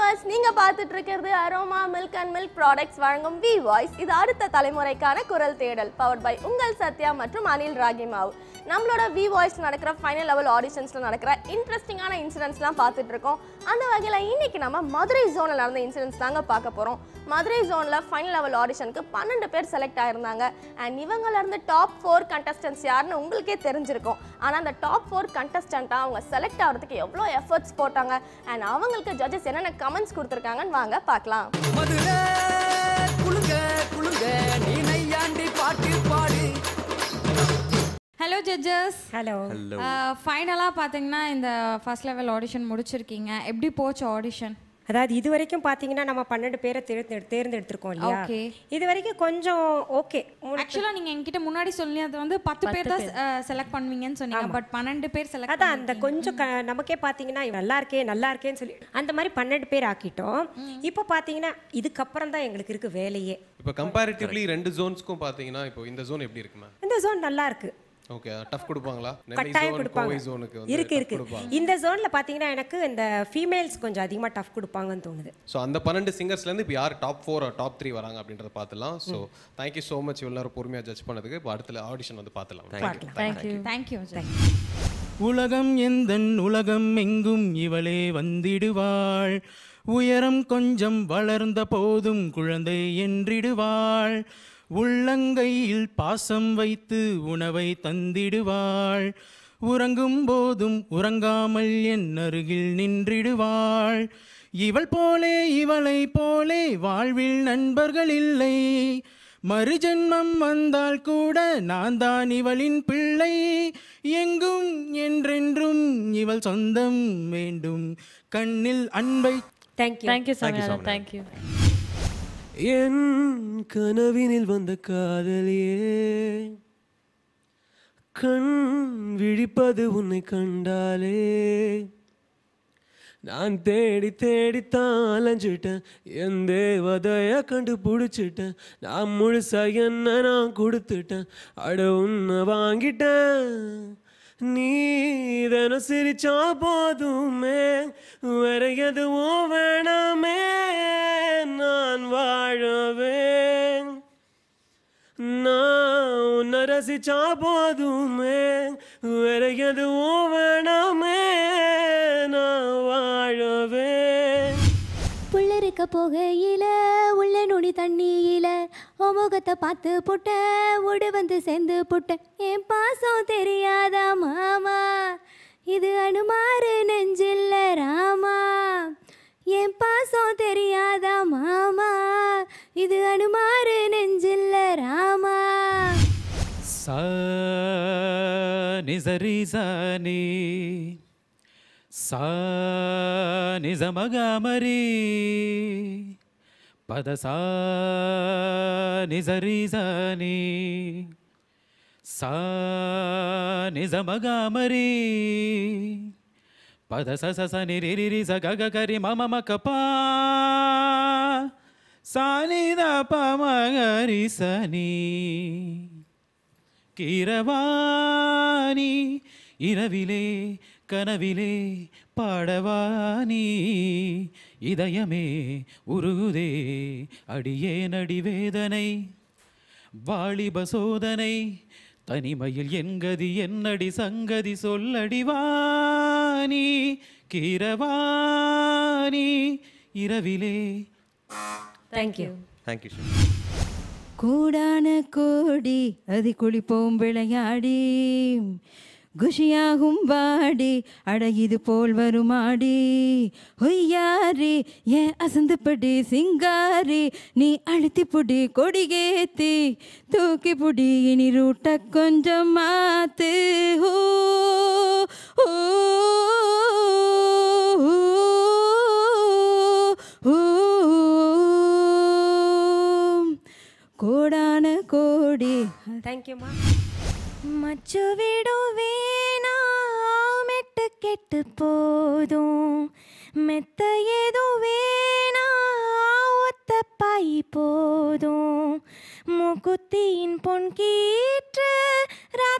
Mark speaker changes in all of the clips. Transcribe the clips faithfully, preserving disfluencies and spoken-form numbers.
Speaker 1: Viewers, நீங்க பார்த்துட்டு இருக்கிறது aroma milk and milk products வழங்கும் வி வாய்ஸ். இது அடுத்த தலைமுறைக்கான குரல் தேடல், பவர்ட் பை உங்கள் சத்யா மற்றும் அனில் ராகி மாவு. நம்மளோட வி வாய்ஸ் நடக்கிற ஃபைனல் லெவல் ஆடிஷன்ஸ்ல நடக்கிற இன்ட்ரெஸ்டிங்கான இன்சிடென்ட்ஸ்லாம் பார்த்துட்டு இருக்கோம். அந்த வகையில் இன்னைக்கு நம்ம மதுரை ஜோன்ல நடந்த இன்சிடென்ட்ஸ் தாங்க பார்க்க போறோம். மதுரை ஜோன்ல ஃபைனல் லெவல் ஆடிஷனுக்கு பன்னெண்டு பேர் செலக்ட் ஆயிருந்தாங்க. அண்ட் இவங்கள இருந்து டாப் ஃபோர் கண்டஸ்டன்ட்ஸ் யாருன்னு உங்களுக்கே தெரிஞ்சிருக்கும். ஆனால் அந்த டாப் ஃபோர் கண்டஸ்டண்ட்டாக அவங்க செலக்ட் ஆகிறதுக்கு எவ்வளோ எஃபர்ட்ஸ் போட்டாங்க அண்ட் அவங்களுக்கு ஜட்ஜஸ் என்னென்ன கமெண்ட்ஸ் கொடுத்துருக்காங்கன்னு வாங்க பார்க்கலாம்.
Speaker 2: Hello judges.
Speaker 3: ஹலோ.
Speaker 2: ஃபைனலாக பார்த்தீங்கன்னா இந்த ஃபர்ஸ்ட் லெவல் ஆடிஷன் முடிச்சிருக்கீங்க. எப்படி போச்சு ஆடிஷன்?
Speaker 3: அதாவது இது வரைக்கும் பார்த்தீங்கன்னா நம்ம பன்னெண்டு பேரை தேர்ந்தெடு தேர்ந்தெடுத்திருக்கோம் இல்லையா? இது வரைக்கும் கொஞ்சம் ஓகே.
Speaker 2: ஆக்சுவலாக நீங்கள் என்கிட்ட முன்னாடி சொல்லி அது வந்து பத்து பேர் தான் செலக்ட் பண்ணுவீங்கன்னு சொன்னீங்க. பட் பன்னெண்டு பேர் செலக்ட்.
Speaker 3: அதான் அந்த கொஞ்சம் க நமக்கே பார்த்தீங்கன்னா நல்லா இருக்கே நல்லா இருக்கேன்னு சொல்லி அந்த மாதிரி பன்னெண்டு பேர் ஆக்கிட்டோம். இப்போ பார்த்தீங்கன்னா இதுக்கப்புறம் தான் எங்களுக்கு இருக்கு வேலையே.
Speaker 4: இப்போ கம்பேரிட்டிவ்லி ரெண்டு ஜோன்ஸ்க்கும் பார்த்தீங்கன்னா இப்போ இந்த ஜோன் எப்படி இருக்குமா?
Speaker 3: இந்த ஜோன் நல்லா இருக்கு.
Speaker 4: ஓகே, டஃப் கொடுப்பாங்களா?
Speaker 3: கட்டாயம் கொடுப்பாங்க. இருக்கு இருக்கு. இந்த ஜோன்ல பாத்தீங்கன்னா எனக்கு இந்த ஃபீமேல்ஸ் கொஞ்சம் அதிகமா டஃப் கொடுப்பாங்கன்னு தோணுது.
Speaker 4: சோ அந்த பன்னெண்டு சிங்கர்ஸ்ல இருந்து இப்போ யார் டாப் ஃபோர் டாப் த்ரீ வராங்க அப்படின்றத பார்த்துலாம். So thank you so much இவ்வளவு நேரம் பொறுமையா ஜட்ஜ் பண்ணதுக்கு. இப்போ அடுத்த ஆடிஷன் வந்து பார்த்துலாம்.
Speaker 2: Thank you. Thank you.
Speaker 5: உலகம் எந்தன் உலகம் எங்கும் இவளே வந்திடுவாள், உயரம் கொஞ்சம் வளர்ந்த போதும் குழந்தை என்றிடுவாள், உள்ளங்கையில் பாசம் வைத்து உணவை தந்திடுவாள், உறங்கும் போதும் உறங்காமல் என் அருகில் நின்றிடுவாள், இவள் போலே இவளை போலே வாழ்வில் நண்பர்கள் இல்லை, மறுஜென்மம் வந்தால் கூட நான் தான் இவளின் பிள்ளை, எங்கும் என்றென்றும் இவள் சொந்தம் வேண்டும், கண்ணில் அன்பை.
Speaker 3: தேங்க்யூ.
Speaker 6: தேங்க்யூ சாமியா. தேங்க்யூ.
Speaker 7: என் கனவினில் வந்த காதலியே, கண் விழிப்பது உன்னை கண்டாலே, நான் தேடி தேடித்தான் அலைஞ்சிட்டேன், என் தேவதைய கண்டுபிடிச்சிட்டேன், நான் முழுசா என்ன நான் கொடுத்துட்டேன், அட உன்னை வாங்கிட்டேன், நீ தான சிரிச்சா போதுமே, வேற எதுவும் வேணாமே, நான் வாழவே, நான் உன்னை ரசிச்சா போதுமே, வேற எதுவும் வேணாமே, நான் வாழவே.
Speaker 8: புள்ளருக்க போகையில உள்ள நொடி தண்ணியில முகத்தை பார்த்து புட்ட உடு வந்து சேர்ந்து புட்ட, என் பாசம் தெரியாதா மாமா, இது அனுமாரு நெஞ்சில்ல ராமா, என் பாசம் தெரியாதா மாமா, இது அனுமாரு நெஞ்சில்ல ராமா.
Speaker 5: சா நிசரி சானி சா நிசமகமரி பதசா நிசரி சானி சா நிசமகமரி பதச சச நிரிரி ச கக கரி மம மகபா சானி த பமகரி சனி, கீரவாணி இரவிலே கனவிலே பாடவானி, இதயமே உருகுதே அடியே நடிவேதனை, வாலிப சோதனை தனிமையில் என்கதி என்னடி சங்கதி சொல்லடிவானி, கீரவாணி இரவிலே.
Speaker 3: தேங்க்யூ.
Speaker 4: தேங்க்யூ.
Speaker 8: கூடான கோடி அதி குளிப்போம் விளையாடி, குஷியாகும் வாடி அடகிது போல் வருமாடி, ஒய்யாரி ஏன் அசந்து படி சிங்காரி, நீ அழுத்தி புடி கொடிகேத்தி தூக்கி புடி, இனி ரூட்ட கொஞ்சம் மாத்து, ஓ ஓ கோடான கோடி.
Speaker 3: தேங்க்யூம்மா.
Speaker 8: மச்சு விடும் வேணா மெட்டு கெட்டு போதும், மெத்த ஏதோ வேணா ஒத்த பாய் போதும், மூக்குத்தியின் பொன் கீற்று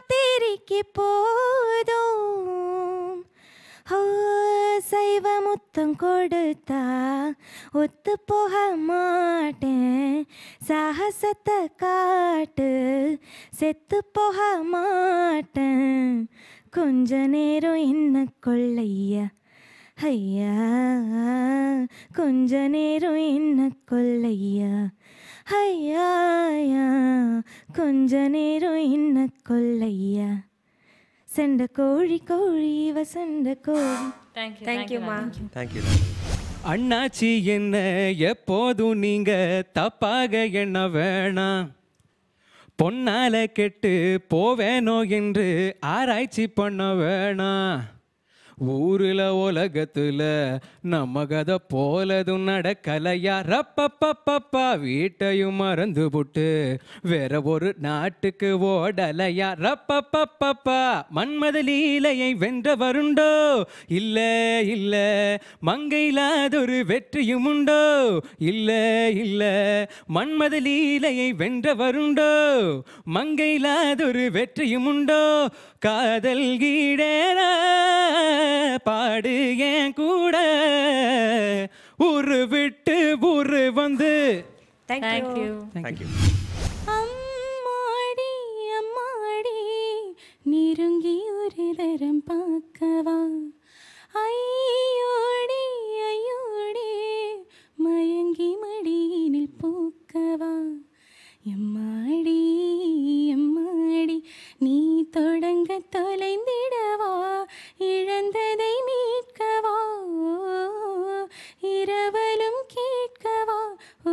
Speaker 8: ராத்திரிக்கு போதும், சைவ முத்த முத்தம் கொடுத்தா ஒத்து போக மாட்டேன், சாகசத்தை காட்டு செத்து போக மாட்டேன், கொஞ்ச நேரம் என்ன கொள்ளையா ஐயா, கொஞ்ச நேரம் என்ன கொள்ளையா ஐயா, கொஞ்ச நேரம் என்ன கொள்ளையா, செண்ட கோழி கோழி வசந்த கோழி.
Speaker 3: தேங்க்யூம்மா.
Speaker 7: தேங்க்யூ.
Speaker 5: அண்ணாச்சி என்ன எப்போதும் நீங்க தப்பாக எண்ண வேணாம், பொன்னால கெட்டு போவேனோ என்று ஆராய்ச்சி பண்ண வேணாம், ஊரில் உலகத்துல நம்ம கதை போலதும் நடக்கலையா, ரப்பப்பப்பப்பா வீட்டையும் மறந்து புட்டு வேற ஒரு நாட்டுக்கு ஓடலையா, ரப்பப்பப்பப்பா மன்மத லீலையை வென்றவருண்டோ, இல்ல இல்ல மங்கையிலாதொரு வெற்றியும் உண்டோ, இல்ல இல்ல மன்மத லீலையை வென்றவருண்டோ, மங்கையிலாதொரு வெற்றியும் உண்டோ, காதல் கீடேற பாடு ஏன் கூட ஊரு விட்டு ஊரு வந்து.
Speaker 3: தேங்க்யூ.
Speaker 7: தேங்க்யூ.
Speaker 8: அம்மாடி அம்மாடி நெருங்கி ஒரு தரம் பார்க்கவா, ஐயோடி ஐயோடி மயங்கி மடியினில் பூக்கவா, எம்மாடி எம்மாடி நீ தொடங்க தொலைந்திடவா, இழந்ததை மீட்கவா, இரவலும் கேட்கவா, ஓ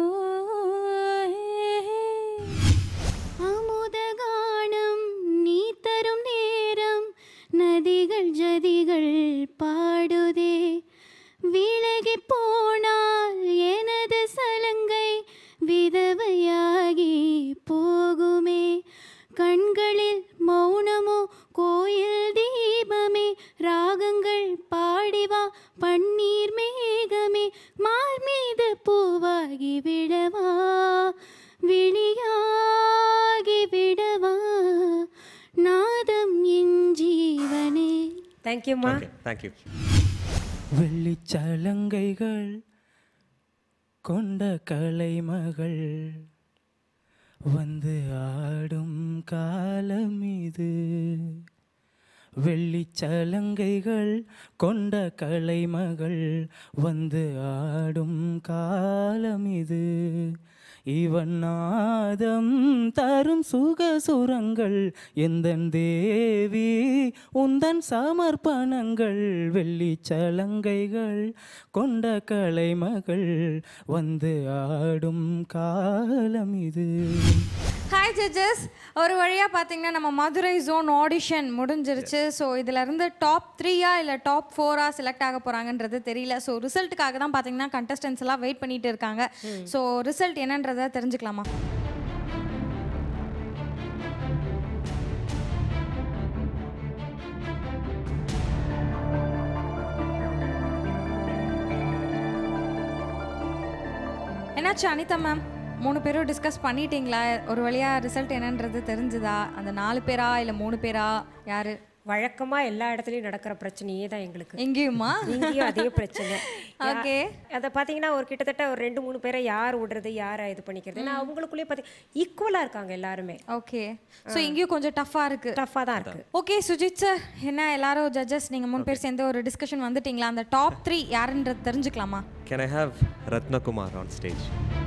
Speaker 8: அமுதகானம் நீ தரும் நேரம், நதிகள் ஜதிகள் பாடுதே, விலகி போனால் எனது சலங்கை விதவையாகி போகுமே, கண்களில் மௌனமோ கோயில் தீபமே, ராகங்கள் பாடிவா பன்னீர் மேகமே, மார் மீது பூவாகி விடவா, விழியாகி விடவா, நாதம் என் ஜீவனே.
Speaker 3: தேங்க்யூம்மா.
Speaker 7: தேங்க்யூ.
Speaker 5: வெள்ளிச்சலங்கைகள் கொண்ட கலைமகள் வந்து ஆடும் காலம் இது, வெள்ளிச்சலங்கைகள் கொண்ட கலைமகள் வந்து ஆடும் காலம் இது, இவன் நாதம் தரும் சுகசுரங்கள் எந்தன் தேவி உந்தன் சமர்ப்பணங்கள், வெள்ளிச்சலங்கைகள் கொண்ட கலைமகள் வந்து ஆடும் காலம் இது.
Speaker 2: ஹாய் ஜட்ஜஸ், ஒரு வழியாக பார்த்தீங்கன்னா நம்ம மதுரை ஜோன் ஆடிஷன் முடிஞ்சிருச்சு. ஸோ இதிலேருந்து டாப் த்ரீயா இல்லை டாப் ஃபோரா செலக்ட் ஆக போகிறாங்கன்றது தெரியல. ஸோ ரிசல்ட்டுக்காக தான் பார்த்தீங்கன்னா கண்டஸ்டன்ஸ் எல்லாம் வெயிட் பண்ணிட்டு இருக்காங்க. ஸோ ரிசல்ட் என்னன்றதை தெரிஞ்சுக்கலாமா? என்னாச்சு அனிதா மேம், மூணு பேரும் டிஸ்கஸ் பண்ணிட்டீங்களா? ஒரு வழியாக ரிசல்ட் என்னன்றது தெரிஞ்சுதா? அந்த நாலு பேரா இல்லை மூணு பேரா யாரு?
Speaker 3: வழக்கமா எல்லா இடத்துலையும் நடக்கிற பிரச்சனையே தான் எங்களுக்கு.
Speaker 2: எங்கேயுமா?
Speaker 3: இங்கேயும் அதே பிரச்சனை.
Speaker 2: ஓகே,
Speaker 3: அதை பார்த்தீங்கன்னா ஒரு கிட்டத்தட்ட ஒரு ரெண்டு மூணு பேரை யார் விடுறது யாரை இது பண்ணிக்கிறது, ஏன்னா அவங்களுக்குள்ளேயே பார்த்தி ஈக்குவலாக இருக்காங்க எல்லாருமே.
Speaker 2: ஓகே, ஸோ இங்கேயும் கொஞ்சம் டஃப்பாக இருக்கு.
Speaker 3: டஃப்பாக தான் இருக்கு.
Speaker 2: ஓகே சுஜித் சார், என்ன எல்லாரும் ஜட்ஜஸ் நீங்கள் மூணு பேர் சேர்ந்து ஒரு டிஸ்கஷன் வந்துட்டீங்களா? அந்த டாப் த்ரீ யாருன்றது தெரிஞ்சுக்கலாமா?
Speaker 7: Can I have Ratnakumar on stage?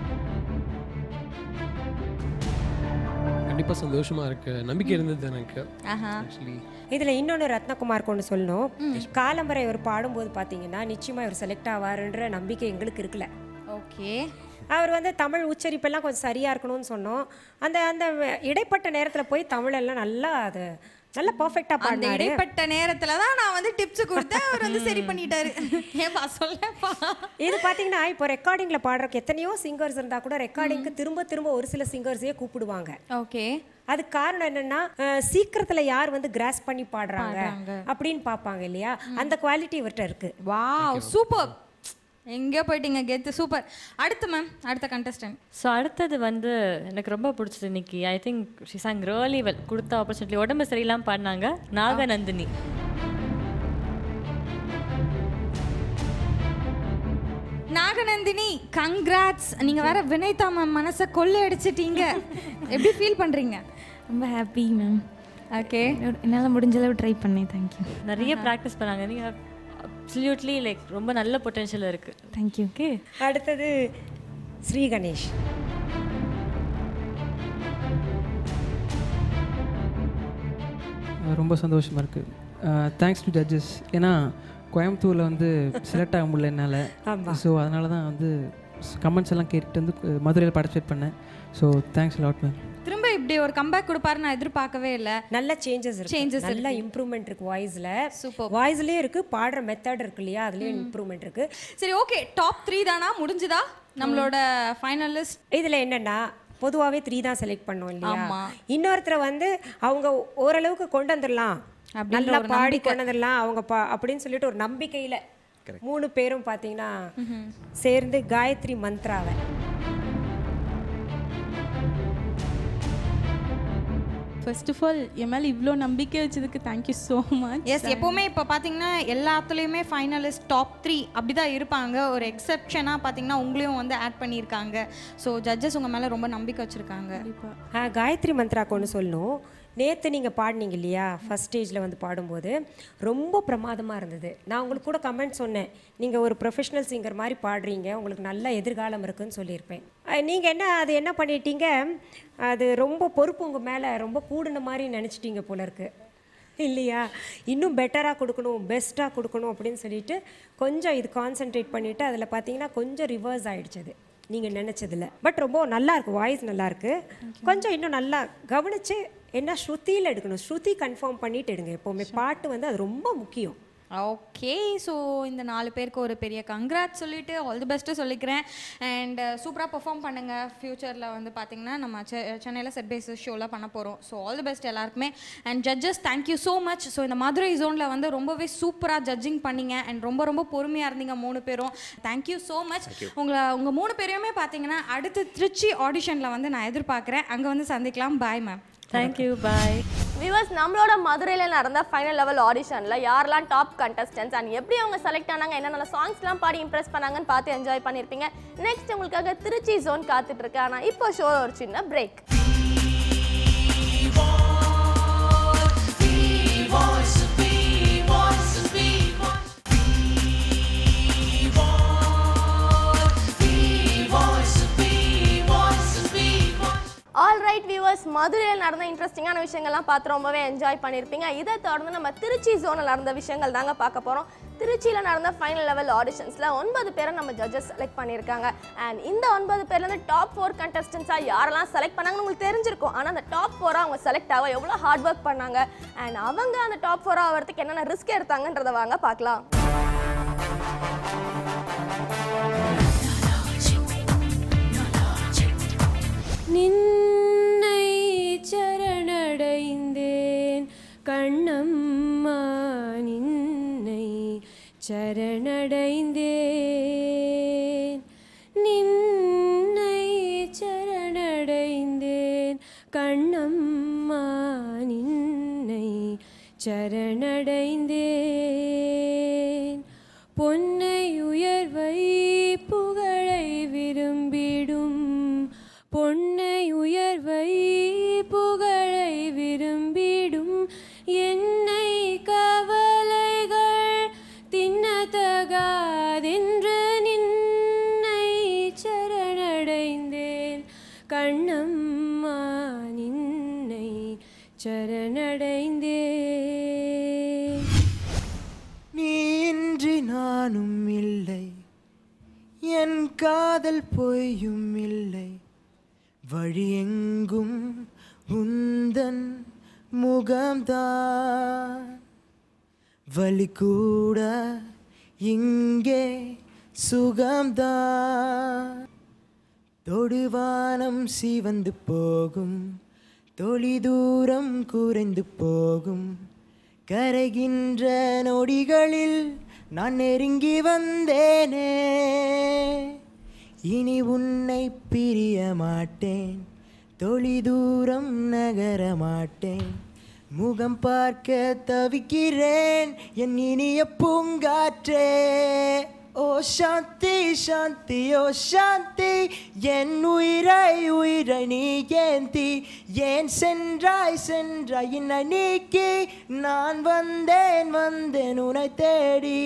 Speaker 4: கண்டிப்பாக சந்தோஷமாக இருக்கு, நம்பிக்கை இருந்தது எனக்கு. ஆக்சுவலி
Speaker 3: இதில் இன்னொன்று ரத்னகுமாருக்கு ஒன்று சொல்லணும். காலம்பரை அவர் பாடும்போது பார்த்தீங்கன்னா நிச்சயமாக இவர் செலக்ட் ஆவாருன்ற நம்பிக்கை எங்களுக்கு இருக்குல்ல.
Speaker 2: ஓகே,
Speaker 3: அவர் வந்து தமிழ் உச்சரிப்பெல்லாம் கொஞ்சம் சரியாக இருக்கணும்னு சொன்னோம். அந்த அந்த இடைப்பட்ட நேரத்தில் போய் தமிழெல்லாம் நல்லா அது நல்லா பர்ஃபெக்டாக
Speaker 2: அந்த
Speaker 3: பாடினாரு.
Speaker 2: இடைப்பட்ட நேரத்துல தான் நான் வந்து டிப்ஸ் கொடுத்தேன், அவர் வந்து சரி பண்ணிட்டாரு. ஏன்பா சொல்லப்பா.
Speaker 3: இது பார்த்தீங்கன்னா இப்போ ரெக்கார்டிங்கில் பாடுறதுக்கு எத்தனையோ சிங்கர்ஸ் இருந்தால் கூட ரெக்கார்டிங்க்கு திரும்ப திரும்ப ஒரு சில சிங்கர்ஸையே கூப்பிடுவாங்க.
Speaker 2: ஓகே,
Speaker 3: அதுக்கு காரணம் என்னன்னா சீக்கிரத்துல யார் வந்து கிராஸ் பண்ணி பாடுறாங்க அப்படின்னு பார்ப்பாங்க இல்லையா, அந்த குவாலிட்டி இவர்கிட்ட இருக்கு.
Speaker 2: வாவ் சூப்பர், எங்கே போயிட்டீங்க கெத்து, சூப்பர். அடுத்து மேம், அடுத்த கண்டஸ்டன்ட்.
Speaker 6: ஸோ அடுத்தது வந்து எனக்கு ரொம்ப பிடிச்சது இன்னைக்கு, I think she sang really well. கொடுத்த ஆப்பர்ச்சுனிட்டி, உடம்பு சரியில்லாமல் பாடினாங்க, நாகநந்தினி.
Speaker 2: நாகநந்தினி கங்க்ராட்ஸ். நீங்கள் வேற வினைதா மேம் மனசை கொள்ளை அடிச்சிட்டீங்க. எப்படி ஃபீல் பண்ணுறீங்க?
Speaker 6: ரொம்ப ஹாப்பி மேம்.
Speaker 2: ஓகே,
Speaker 6: என்னால் முடிஞ்ச அளவு ட்ரை பண்ணேன். தேங்க்யூ. நிறைய ப்ராக்டிஸ் பண்ணாங்க. நீங்கள் அப்சல்யூட்லி லைக் ரொம்ப நல்ல பொட்டென்ஷியல் இருக்குது. தேங்க்யூ. ஓகே,
Speaker 3: அடுத்தது ஸ்ரீ கணேஷ்.
Speaker 9: ரொம்ப சந்தோஷமாக இருக்குது. Thanks to judges. ஏன்னா கோயம்புத்தூரில் வந்து செலக்ட் ஆக முடியல என்னால். ஸோ அதனால தான் வந்து கமெண்ட்ஸ் எல்லாம் கேட்டுட்டு வந்து மதுரையில் பார்ட்டிசிபேட் பண்ணேன். So thanks lot ma'am.
Speaker 2: திரும்ப இப்படி ஒரு கம்பேக் கொடுப்பாரு நான் எதிர்பார்க்கவே இல்லை.
Speaker 3: நல்ல சேஞ்சஸ் இருக்கு,
Speaker 2: சேஞ்சஸ்
Speaker 3: நல்ல இம்ப்ரூவ்மெண்ட் இருக்கு. வாய்ஸ்ல
Speaker 2: சூப்பர்.
Speaker 3: வாய்ஸ்லயே இருக்கு, பாடுற மெத்தட் இருக்கு இல்லையா, அதுலயே இம்ப்ரூவ்மெண்ட் இருக்கு.
Speaker 2: சரி, ஓகே, டாப் த்ரீ தானா முடிஞ்சுதா நம்மளோட ஃபைனலிஸ்ட்?
Speaker 3: இதுல என்னன்னா பொதுவாகவே த்ரீ தான் செலக்ட் பண்ணோம் இல்லையா. இன்னொருத்தரை வந்து அவங்க ஓரளவுக்கு கொண்டு வந்துடலாம், நல்லா பாடி கொண்டு வந்துடலாம் அவங்க பா அப்படின்னு சொல்லிட்டு ஒரு நம்பிக்கையில மூணு பேரும் பார்த்தீங்கன்னா சேர்ந்து காயத்ரி மந்த்ராவை
Speaker 10: ஃபர்ஸ்ட் ஆஃப் ஆல் என் மேலே இவ்வளோ நம்பிக்கை வச்சதுக்கு தேங்க்யூ ஸோ மச்.
Speaker 2: எஸ், எப்போவுமே இப்போ பார்த்தீங்கன்னா எல்லாத்துலேயுமே ஃபைனலிஸ்ட் டாப் த்ரீ அப்படி தான் இருப்பாங்க. ஒரு எக்ஸப்ஷனாக பார்த்தீங்கன்னா உங்களையும் வந்து ஆட் பண்ணியிருக்காங்க. ஸோ ஜட்ஜஸ் உங்கள் மேலே ரொம்ப நம்பிக்கை வச்சுருக்காங்க.
Speaker 3: காயத்ரி மந்த்ராக்கு ஒன்று சொல்லணும். நேற்று நீங்கள் பாடினீங்க இல்லையா, ஃபஸ்ட் ஸ்டேஜில் வந்து பாடும்போது ரொம்ப பிரமாதமாக இருந்தது. நான் உங்களுக்கு கூட கமெண்ட் சொன்னேன், நீங்கள் ஒரு ப்ரொஃபஷ்னல் சிங்கர் மாதிரி பாடுறீங்க, உங்களுக்கு நல்ல எதிர்காலம் இருக்குதுன்னு சொல்லியிருப்பேன். நீங்கள் என்ன அது என்ன பண்ணிட்டீங்க, அது ரொம்ப பொறுப்பு உங்கள் மேலே ரொம்ப கூடின மாதிரி நினச்சிட்டீங்க போல இருக்கு இல்லையா. இன்னும் பெட்டராக கொடுக்கணும், பெஸ்ட்டாக கொடுக்கணும் அப்படின்னு சொல்லிட்டு கொஞ்சம் இது கான்சென்ட்ரேட் பண்ணிவிட்டு அதில் பார்த்தீங்கன்னா கொஞ்சம் ரிவர்ஸ் ஆகிடுச்சது நீங்கள் நினச்சதில்ல. பட் ரொம்ப நல்லாயிருக்கு, வாய்ஸ் நல்லாயிருக்கு. கொஞ்சம் இன்னும் நல்லா கவனித்து என்ன ஸ்ருதியில் எடுக்கணும், ஸ்ருதி கன்ஃபார்ம் பண்ணிட்டு எடுங்க. எப்போவுமே பாட்டு வந்து அது ரொம்ப முக்கியம்.
Speaker 2: ஓகே, ஸோ இந்த நாலு பேருக்கு ஒரு பெரிய கங்க்ராட் சொல்லிவிட்டு ஆல் தி பெஸ்ட்டு சொல்லிக்கிறேன். அண்ட் சூப்பராக பெர்ஃபார்ம் பண்ணுங்கள். ஃப்யூச்சரில் வந்து பார்த்திங்கன்னா நம்ம செ சென்னையில் செட் பேஸஸ் ஷோலாம் பண்ண போகிறோம். ஸோ ஆல் தி பெஸ்ட் எல்லாருக்குமே. And judges thank you so much. So இந்த மதுரை ஜோனில் வந்து ரொம்பவே சூப்பராக ஜட்ஜிங் பண்ணிங்க அண்ட் ரொம்ப ரொம்ப பொறுமையாக இருந்தீங்க மூணு பேரும். Thank you so much. உங்களை உங்கள் மூணு பேரையுமே பார்த்தீங்கன்னா அடுத்து திருச்சி ஆடிஷனில் வந்து நான் எதிர்பார்க்குறேன். அங்கே வந்து சந்திக்கலாம். Bye ma'am.
Speaker 6: Thank you, bye.
Speaker 1: Viewers, நம்மளோட மதுரையில் நடந்த ஃபைனல் லெவல் ஆடிஷனில் யாரெல்லாம் டாப் கண்டஸ்டன்ஸ் அண்ட் எப்படி அவங்க செலக்ட் ஆனாங்க, என்னென்ன சாங்ஸ்லாம் பாடி இம்ப்ரெஸ் பண்ணாங்கன்னு பார்த்து என்ஜாய் பண்ணியிருப்பீங்க. நெக்ஸ்ட் உங்களுக்காக திருச்சி ஜோன் காத்துட்டு இருக்கு. ஆனால் இப்போ ஷோ ஒரு சின்ன பிரேக். ஆல் ரைட் வியூவர்ஸ், மதுரையில் நடந்த இன்ட்ரெஸ்டிங்கான விஷயங்கள்லாம் பார்த்து ரொம்பவே என்ஜாய் பண்ணியிருப்பீங்க. இதை தொடர்ந்து நம்ம திருச்சி ஜோனில் நடந்த விஷயங்கள் தாங்க பார்க்க போகிறோம். திருச்சியில் நடந்த ஃபைனல் லெவல் ஆடிஷன்ஸில் ஒன்பது பேரை நம்ம ஜட்ஜஸ் செலக்ட் பண்ணியிருக்காங்க. அண்ட் இந்த ஒன்பது பேர்லேருந்து டாப் ஃபோர் கண்டஸ்டன்ஸாக யாரெல்லாம் செலக்ட் பண்ணாங்கன்னு உங்களுக்கு தெரிஞ்சிருக்கும். ஆனால் அந்த டாப் ஃபோராக அவங்க செலக்ட் ஆக எவ்வளோ ஹார்ட் ஒர்க் பண்ணாங்க அண்ட் அவங்க அந்த டாப் ஃபோராக ஆகிறதுக்கு என்னென்ன ரிஸ்க் எடுத்தாங்கன்றதை வாங்க பார்க்கலாம்.
Speaker 11: நின்னை சரணடைந்தேன் கண்ணம்மா, நின்னை சரணடைந்தேன், நின்னை சரணடைந்தேன் கண்ணம்மா, நின்னை சரணடைந்தேன். பொன்னை உயர்வை புகழை விரும்பிடும், பொன்னை உயர்வை புகழை விரும்பிடும் என்னை கவலைகள் தின்னதகாதென்று நின்னை சரணடைந்தேன் கண்ணம்மா, நின்னை சரணடைந்தேன்.
Speaker 12: நீ இன்றி நானும் இல்லை, என் காதல் பொய்யும் இல்லை, வழியெங்கும் உந்தன் முகம்தான், வலி கூட இங்கே சுகம்தான். தொடுவானம் சிவந்து போகும், தொழி தூரம் குறைந்து போகும், கரைகின்ற நொடிகளில் நான் நெருங்கி வந்தேனே. இனி உன்னை பிரிய மாட்டேன், தொழி தூரம் நகர மாட்டேன், முகம் பார்க்க தவிக்கிறேன் என் இனிய பூங்காற்றே. ஓ சாந்தி சாந்தி ஓ சாந்தி என் உயிரை உயிரை நீ ஏந்தி ஏன் சென்றாய் சென்றாய் என்னை நீக்கி நான் வந்தேன் வந்தேன் உன்னை தேடி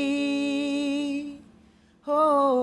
Speaker 12: ஓ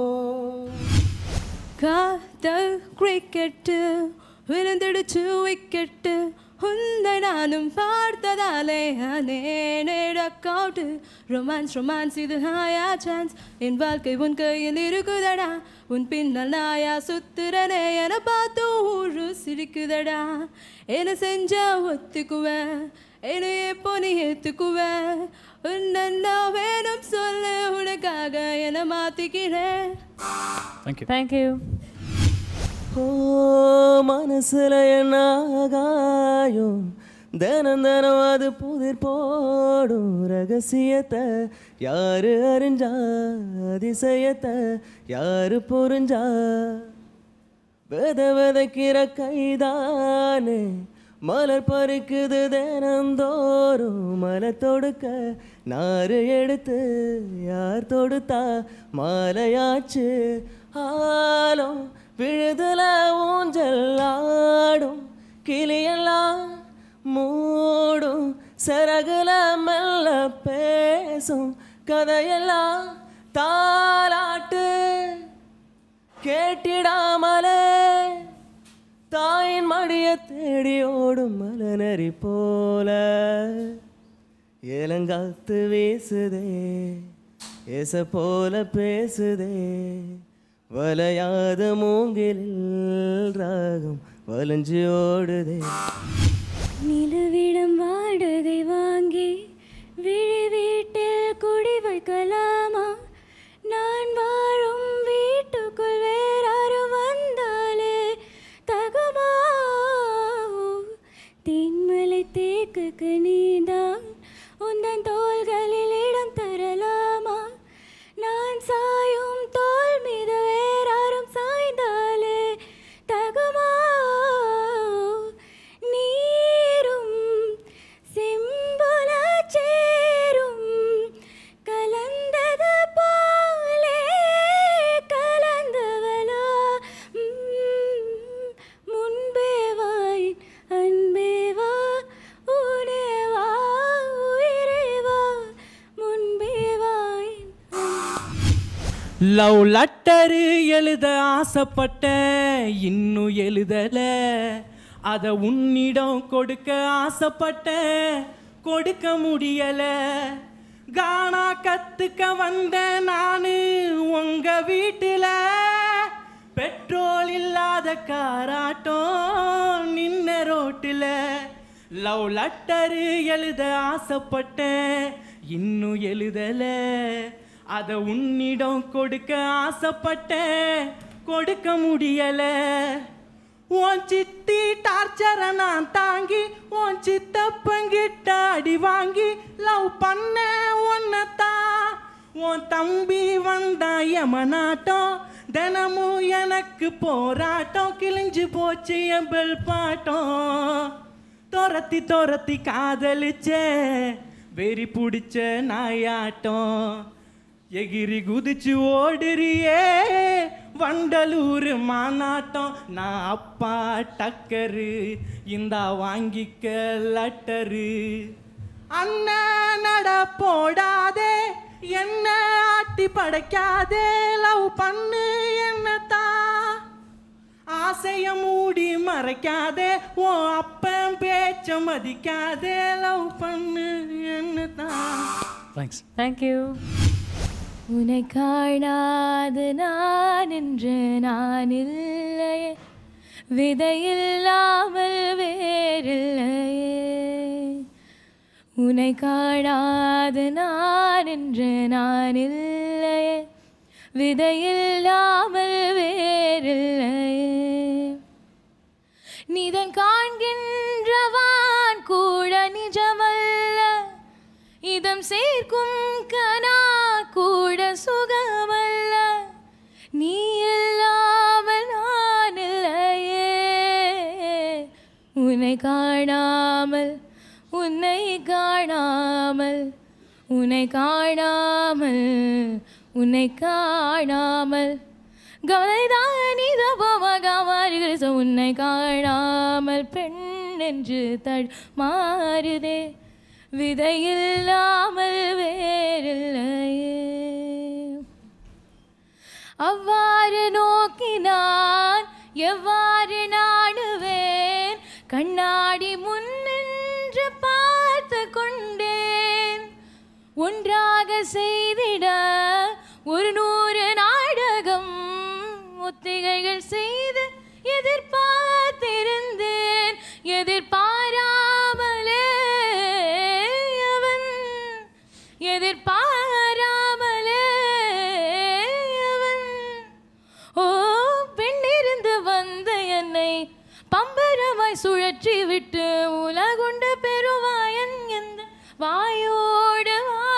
Speaker 11: காதல் கிரிக்கெட்டு விழுந்துடுச்சு விக்கெட்டு உன்னை நானும் பார்த்ததாலே அக்கவுண்ட் ரொமான்ஸ் ரொமான்ஸ் இது ஹாயா சான்ஸ் என் வாழ்க்கை உன் கையில் இருக்குதடா உன் பின்னால் நாயா சுத்துறனே என பார்த்து ஊரு சிரிக்குதடா என்ன செஞ்சா ஒத்துக்குவேன் என்னை எப்போ நீ ஏத்துக்குவேன் உன்ன வேணும் சொல்லு உனக்காக என்னை மாத்திக்கிறேன்.
Speaker 5: Thank you
Speaker 6: thank you.
Speaker 13: ஓ மனசுல என்ன ஆகாயம் தினம் தினம் அது புதிர் போடும் ரகசியத்தை யாரு அறிஞ்சா அதிசயத்தை யாரு புரிஞ்சா வெத வெதைக்கிற கைதானே மலர் பறிக்குது தினந்தோறும் மலர் தொடுக்க நாறு எடுத்து யார் தொடுத்தா மாலையாச்சு ஆலும் விழுதுல ஊஞ்சல் ஆடும் கிளியெல்லாம் மூடும் சரகுல மெல்ல பேசும் கதையெல்லாம் தாலாட்டு கேட்டிடாமலே தாயின் மடிய தேடி ஓடும் மலநரி போல ஏலங்காத்து வீசுதே ஏச போல பேசுதே வலையாத மூங்கிலில் ராகம் வளைஞ்சு ஓடுதே.
Speaker 8: நிலவிடம் வாடகை வாங்கி விழி வீட்டில் குடி வைக்கலாமா நான் வாழும் வீட்டுக்குள் வேறாரும் வந்தாலே தகுமா தென்மலை தேக்குக்கு நீதான் உந்தன் தோள்களில் இடம் தரலாமா நான் சாயும் தோல் மீது வேறாரும் சாய்ந்தாலே தகுமா நீரும் செம்புல சேரும் கலந்தது போலே கலந்தவளா முன்பே வாய் அன்பே வா உனே வா உயிரே வா முன்பே வாய்.
Speaker 5: லவ் லெட்டரு எழுத ஆசைப்பட்டேன் இன்னும் எழுதல அதை உன்னிடம் கொடுக்க ஆசைப்பட்டேன் கொடுக்க முடியல கானா கத்துக்க வந்தேன் நானு உங்க வீட்டுல பெட்ரோல் இல்லாத காராட்டம் நின்ன ரோட்டுல லவ் லெட்டரு எழுத ஆசைப்பட்டேன் இன்னும் எழுதல அதை உன்னிடம் கொடுக்க ஆசைப்பட்டேன் கொடுக்க முடியல உன் சித்தி டார்ச்சரை நான் தாங்கி உன் சித்தப்பங்கிட்ட அடி வாங்கி லவ் பண்ண ஒன்னத்தான் உன் தம்பி வந்தா யமனாட்டம் தினமும் எனக்கு போராட்டம் கிழிஞ்சு போச்சு என் பெல் பாட்டம் துரத்தி துரத்தி காதலிச்சே வெறி பிடிச்ச நாயாட்டம் எகிரி குதிச்சு ஓடுறியே வண்டலூர் மாநாட்டம் நான் அப்பா டக்கரு இந்தா வாங்கிக்க லட்டரு அண்ணன் நட போடாதே என்ன ஆட்டி படைக்காதே லவ் பண்ணு என்னத்தான் ஆசைய மூடி மறைக்காதே ஓ அப்பன் பேச்ச மதிக்காதே லவ் பண்ணு என்னத்தான்.
Speaker 6: தேங்க்ஸ். தேங்க்யூ.
Speaker 8: உன்னை காணாது நான் என்று நான் இல்லையே விதையில்லாமல் வேறில்லையே உன்னை காணாது நான் என்று நான் இல்லையே விதையில்லாமல் வேறில்லையே நீதான் காண்கின்றவான் கூட நிஜமல்ல இதம் சேர்க்கும் கனா கூட சுகமல்ல நீ இல்லாமல் நான் இல்லையே உன்னை காணாமல் உன்னை காணாமல் உன்னை காணாமல் உன்னை காணாமல் கவலைதானிதபோமகாமாறுகிறது உன்னை காணாமல் பெண் என்று தள் மாறுதே விதையில்லாமல் வேறில்லையே அவ்வாறு நோக்கினான் எவ்வாறு நாடுவேன் கண்ணாடி முன்னின்று பார்த்து கொண்டேன் ஒன்றாக செய்திட ஒரு நூறு நாடகம் ஒத்திகைகள் செய்து எதிர்பார்த்திருந்தேன் எதிர்பாராமலே அவன் எதிர்பாராமலே அவன் ஓ பெண்ணிருந்து வந்த என்னை பம்பரமாய் சுழற்றி விட்டு உலகுண்ட பெருவாயன் எந்த வாயோடு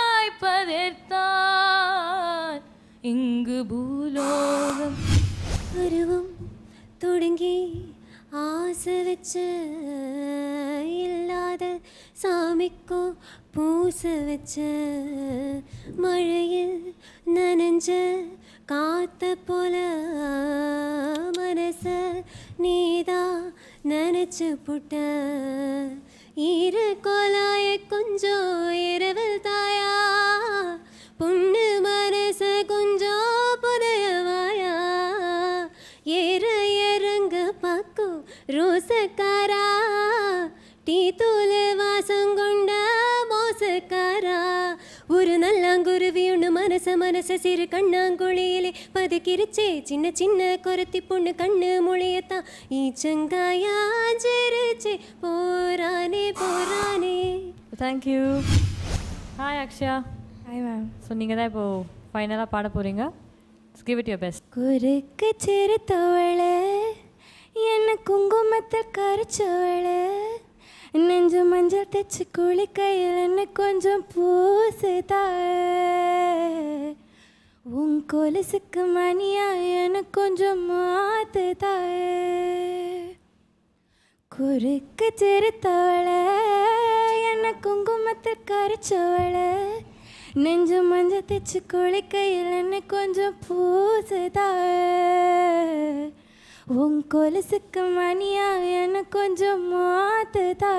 Speaker 8: வாய்ப்பதற்தான் இங்கு பூலோகம்
Speaker 14: பருவம் தொடங்கி ஆசை வச்ச இல்லாத சாமிக்கோ பூச வச்ச மழையில் நனைஞ்ச காத்த போல மனச நீதா நினைச்சு புட்ட இரு கோலாய கொஞ்சம் இரவல் தாயா பொண்ணு மனச கொஞ்சம் புதையவாயா ஏற இறங்க பாக்கும் ரோசக்காரா டீ தூள் வாசம் கொண்ட மோசக்காரா ஒரு நல்லாங்குருவி ஒன்று மனச மனச சிறு கண்ணாங்குழியிலே பதுக்கிருச்சே சின்ன சின்ன கொரத்தி பொண்ணு கண்ணு மொழியத்தான் ஈச்சங்காயா ஜெரிச்சே போரானே போரானே.
Speaker 6: Thank you. Hi Akshaya. Hi ma'am. So நீங்கள் தான் இப்போது ஃபைனலாக பாட போகிறீங்க. Give it your best.
Speaker 8: குறுக்கு சிறுத்தவளை என்ன குங்குமத்தில் கரைச்சவளை நெஞ்சு மஞ்சள் தைச்சு குளிக்கையில் என்ன கொஞ்சம் பூசுதா உன் கொலுசுக்கு மணியா எனக்கு கொஞ்சம் மாத்துதா குறுக்கு சிறுத்தவளை என்ன குங்குமத்தில் கரைச்சவளை நெஞ்சு மஞ்சள் தைச்சு குளிக்கையில் என்ன கொஞ்சம் பூசுதா உன் கொலுசுக்கு மணியா எனக்கு கொஞ்சம் மாத்துதா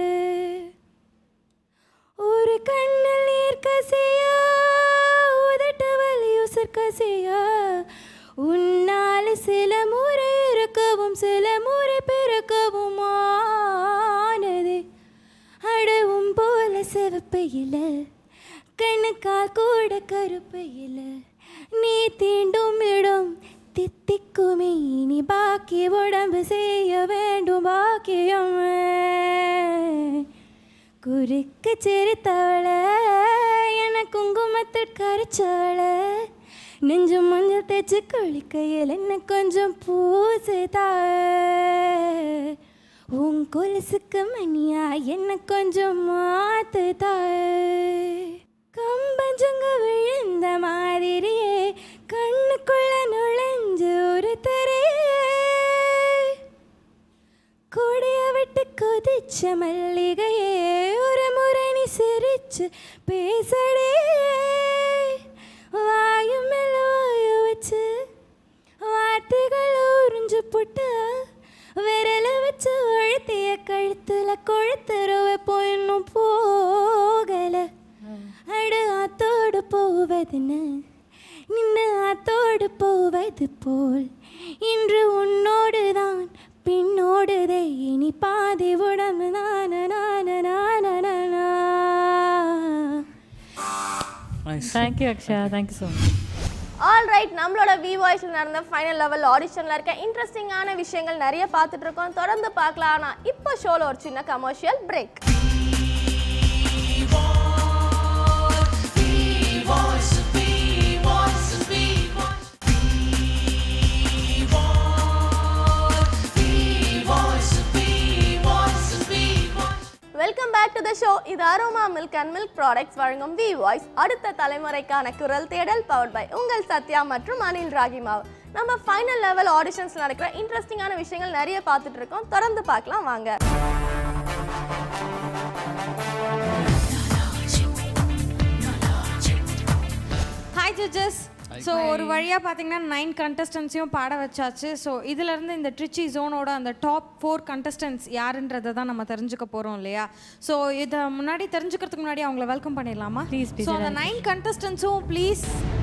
Speaker 8: ஒரு கண்ணில் நீர் கசியா உதட்டு வலி உசர் கசியா உன்னால் சில முறை இருக்கவும் சில முறை பிறக்கவும் ஆனது அடவும் போல சிவப்பையில் கண்ணுக்கால் கூட கருப்பையில் நீ தீண்டும் இடம் தித்திக்குமே இனி பாக்கி உடம்பு செய்ய வேண்டும் பாக்கியம் குறுக்கு சிறுத்தவளை என குங்குமத்தில் கரைச்சவளை நெஞ்சு மஞ்சள் தேய்ச்சி குளிக்கையில் என்ன கொஞ்சம் பூசுதா உன் கொலுசுக்கு மணியா என்ன கொஞ்சம் மாத்துதா கம்பஞ்சங்க விழுந்த மாதிரியே கண்ணுக்குள்ள நுழைஞ்சு ஒரு தரையே கூடைய விட்டு கொதிச்ச மல்லிகையே ஒரு முறை நீ சிரிச்சு பேசடே வாயும் மேல வாய வச்சு வார்த்தைகள் உறிஞ்சு புட்டு விரல வச்சு அழுத்திய கழுத்துல கொழுத்துருவ போய் இன்னும் போகல அடு ஆத்தோடு போவதுன்னு நின்று ஆத்தோடு போவது போல் இன்று உன்னோடு தான் பின்னோடுதே இனி பாதி உடம்பு நான நான நான நானா.
Speaker 6: Thank you Akshaya. Thank you so much.
Speaker 1: All right, நம்மளோட வி வாய்ஸில் நடந்த ஃபைனல் லெவல் ஆடிஷனில் இருக்க இன்ட்ரெஸ்டிங்கான விஷயங்கள் நிறைய பார்த்துட்டு இருக்கோம். தொடர்ந்து பார்க்கலாம். ஆனால் இப்போ ஷோவில் ஒரு சின்ன commercial break. Welcome back to the show. இது aroma milk and milk products வழங்கும் வி வாய்ஸ், அடுத்த தலைமுறைக்கான குரல் தேடல், பவர்ட் பை உங்கள் சத்யா மற்றும் அனில் ராகிமாவ். நம்ம ஃபைனல் லெவல் ஆடிஷன்ஸ் நடக்கிற இன்ட்ரெஸ்டிங்கான விஷயங்கள் நிறைய பார்த்துட்டு இருக்கோம். தொடர்ந்து பார்க்கலாம் வாங்க.
Speaker 2: Hi hi judges. ஸோ ஒரு வழியாக பார்த்தீங்கன்னா நைன் கண்டஸ்டன்ஸையும் பாட வச்சாச்சு. ஸோ இதிலேருந்து இந்த ட்ரிச்சி ஜோனோட அந்த டாப் ஃபோர் கண்டஸ்டன்ஸ் யாருன்றதை தான் நம்ம தெரிஞ்சுக்க போகிறோம் இல்லையா? ஸோ இதை முன்னாடி தெரிஞ்சுக்கிறதுக்கு முன்னாடி அவங்கள வெல்கம் பண்ணிடலாமா?
Speaker 6: ப்ளீஸ்
Speaker 2: ஸோ அந்த நைன் கண்டஸ்டன்ஸும் ப்ளீஸ்.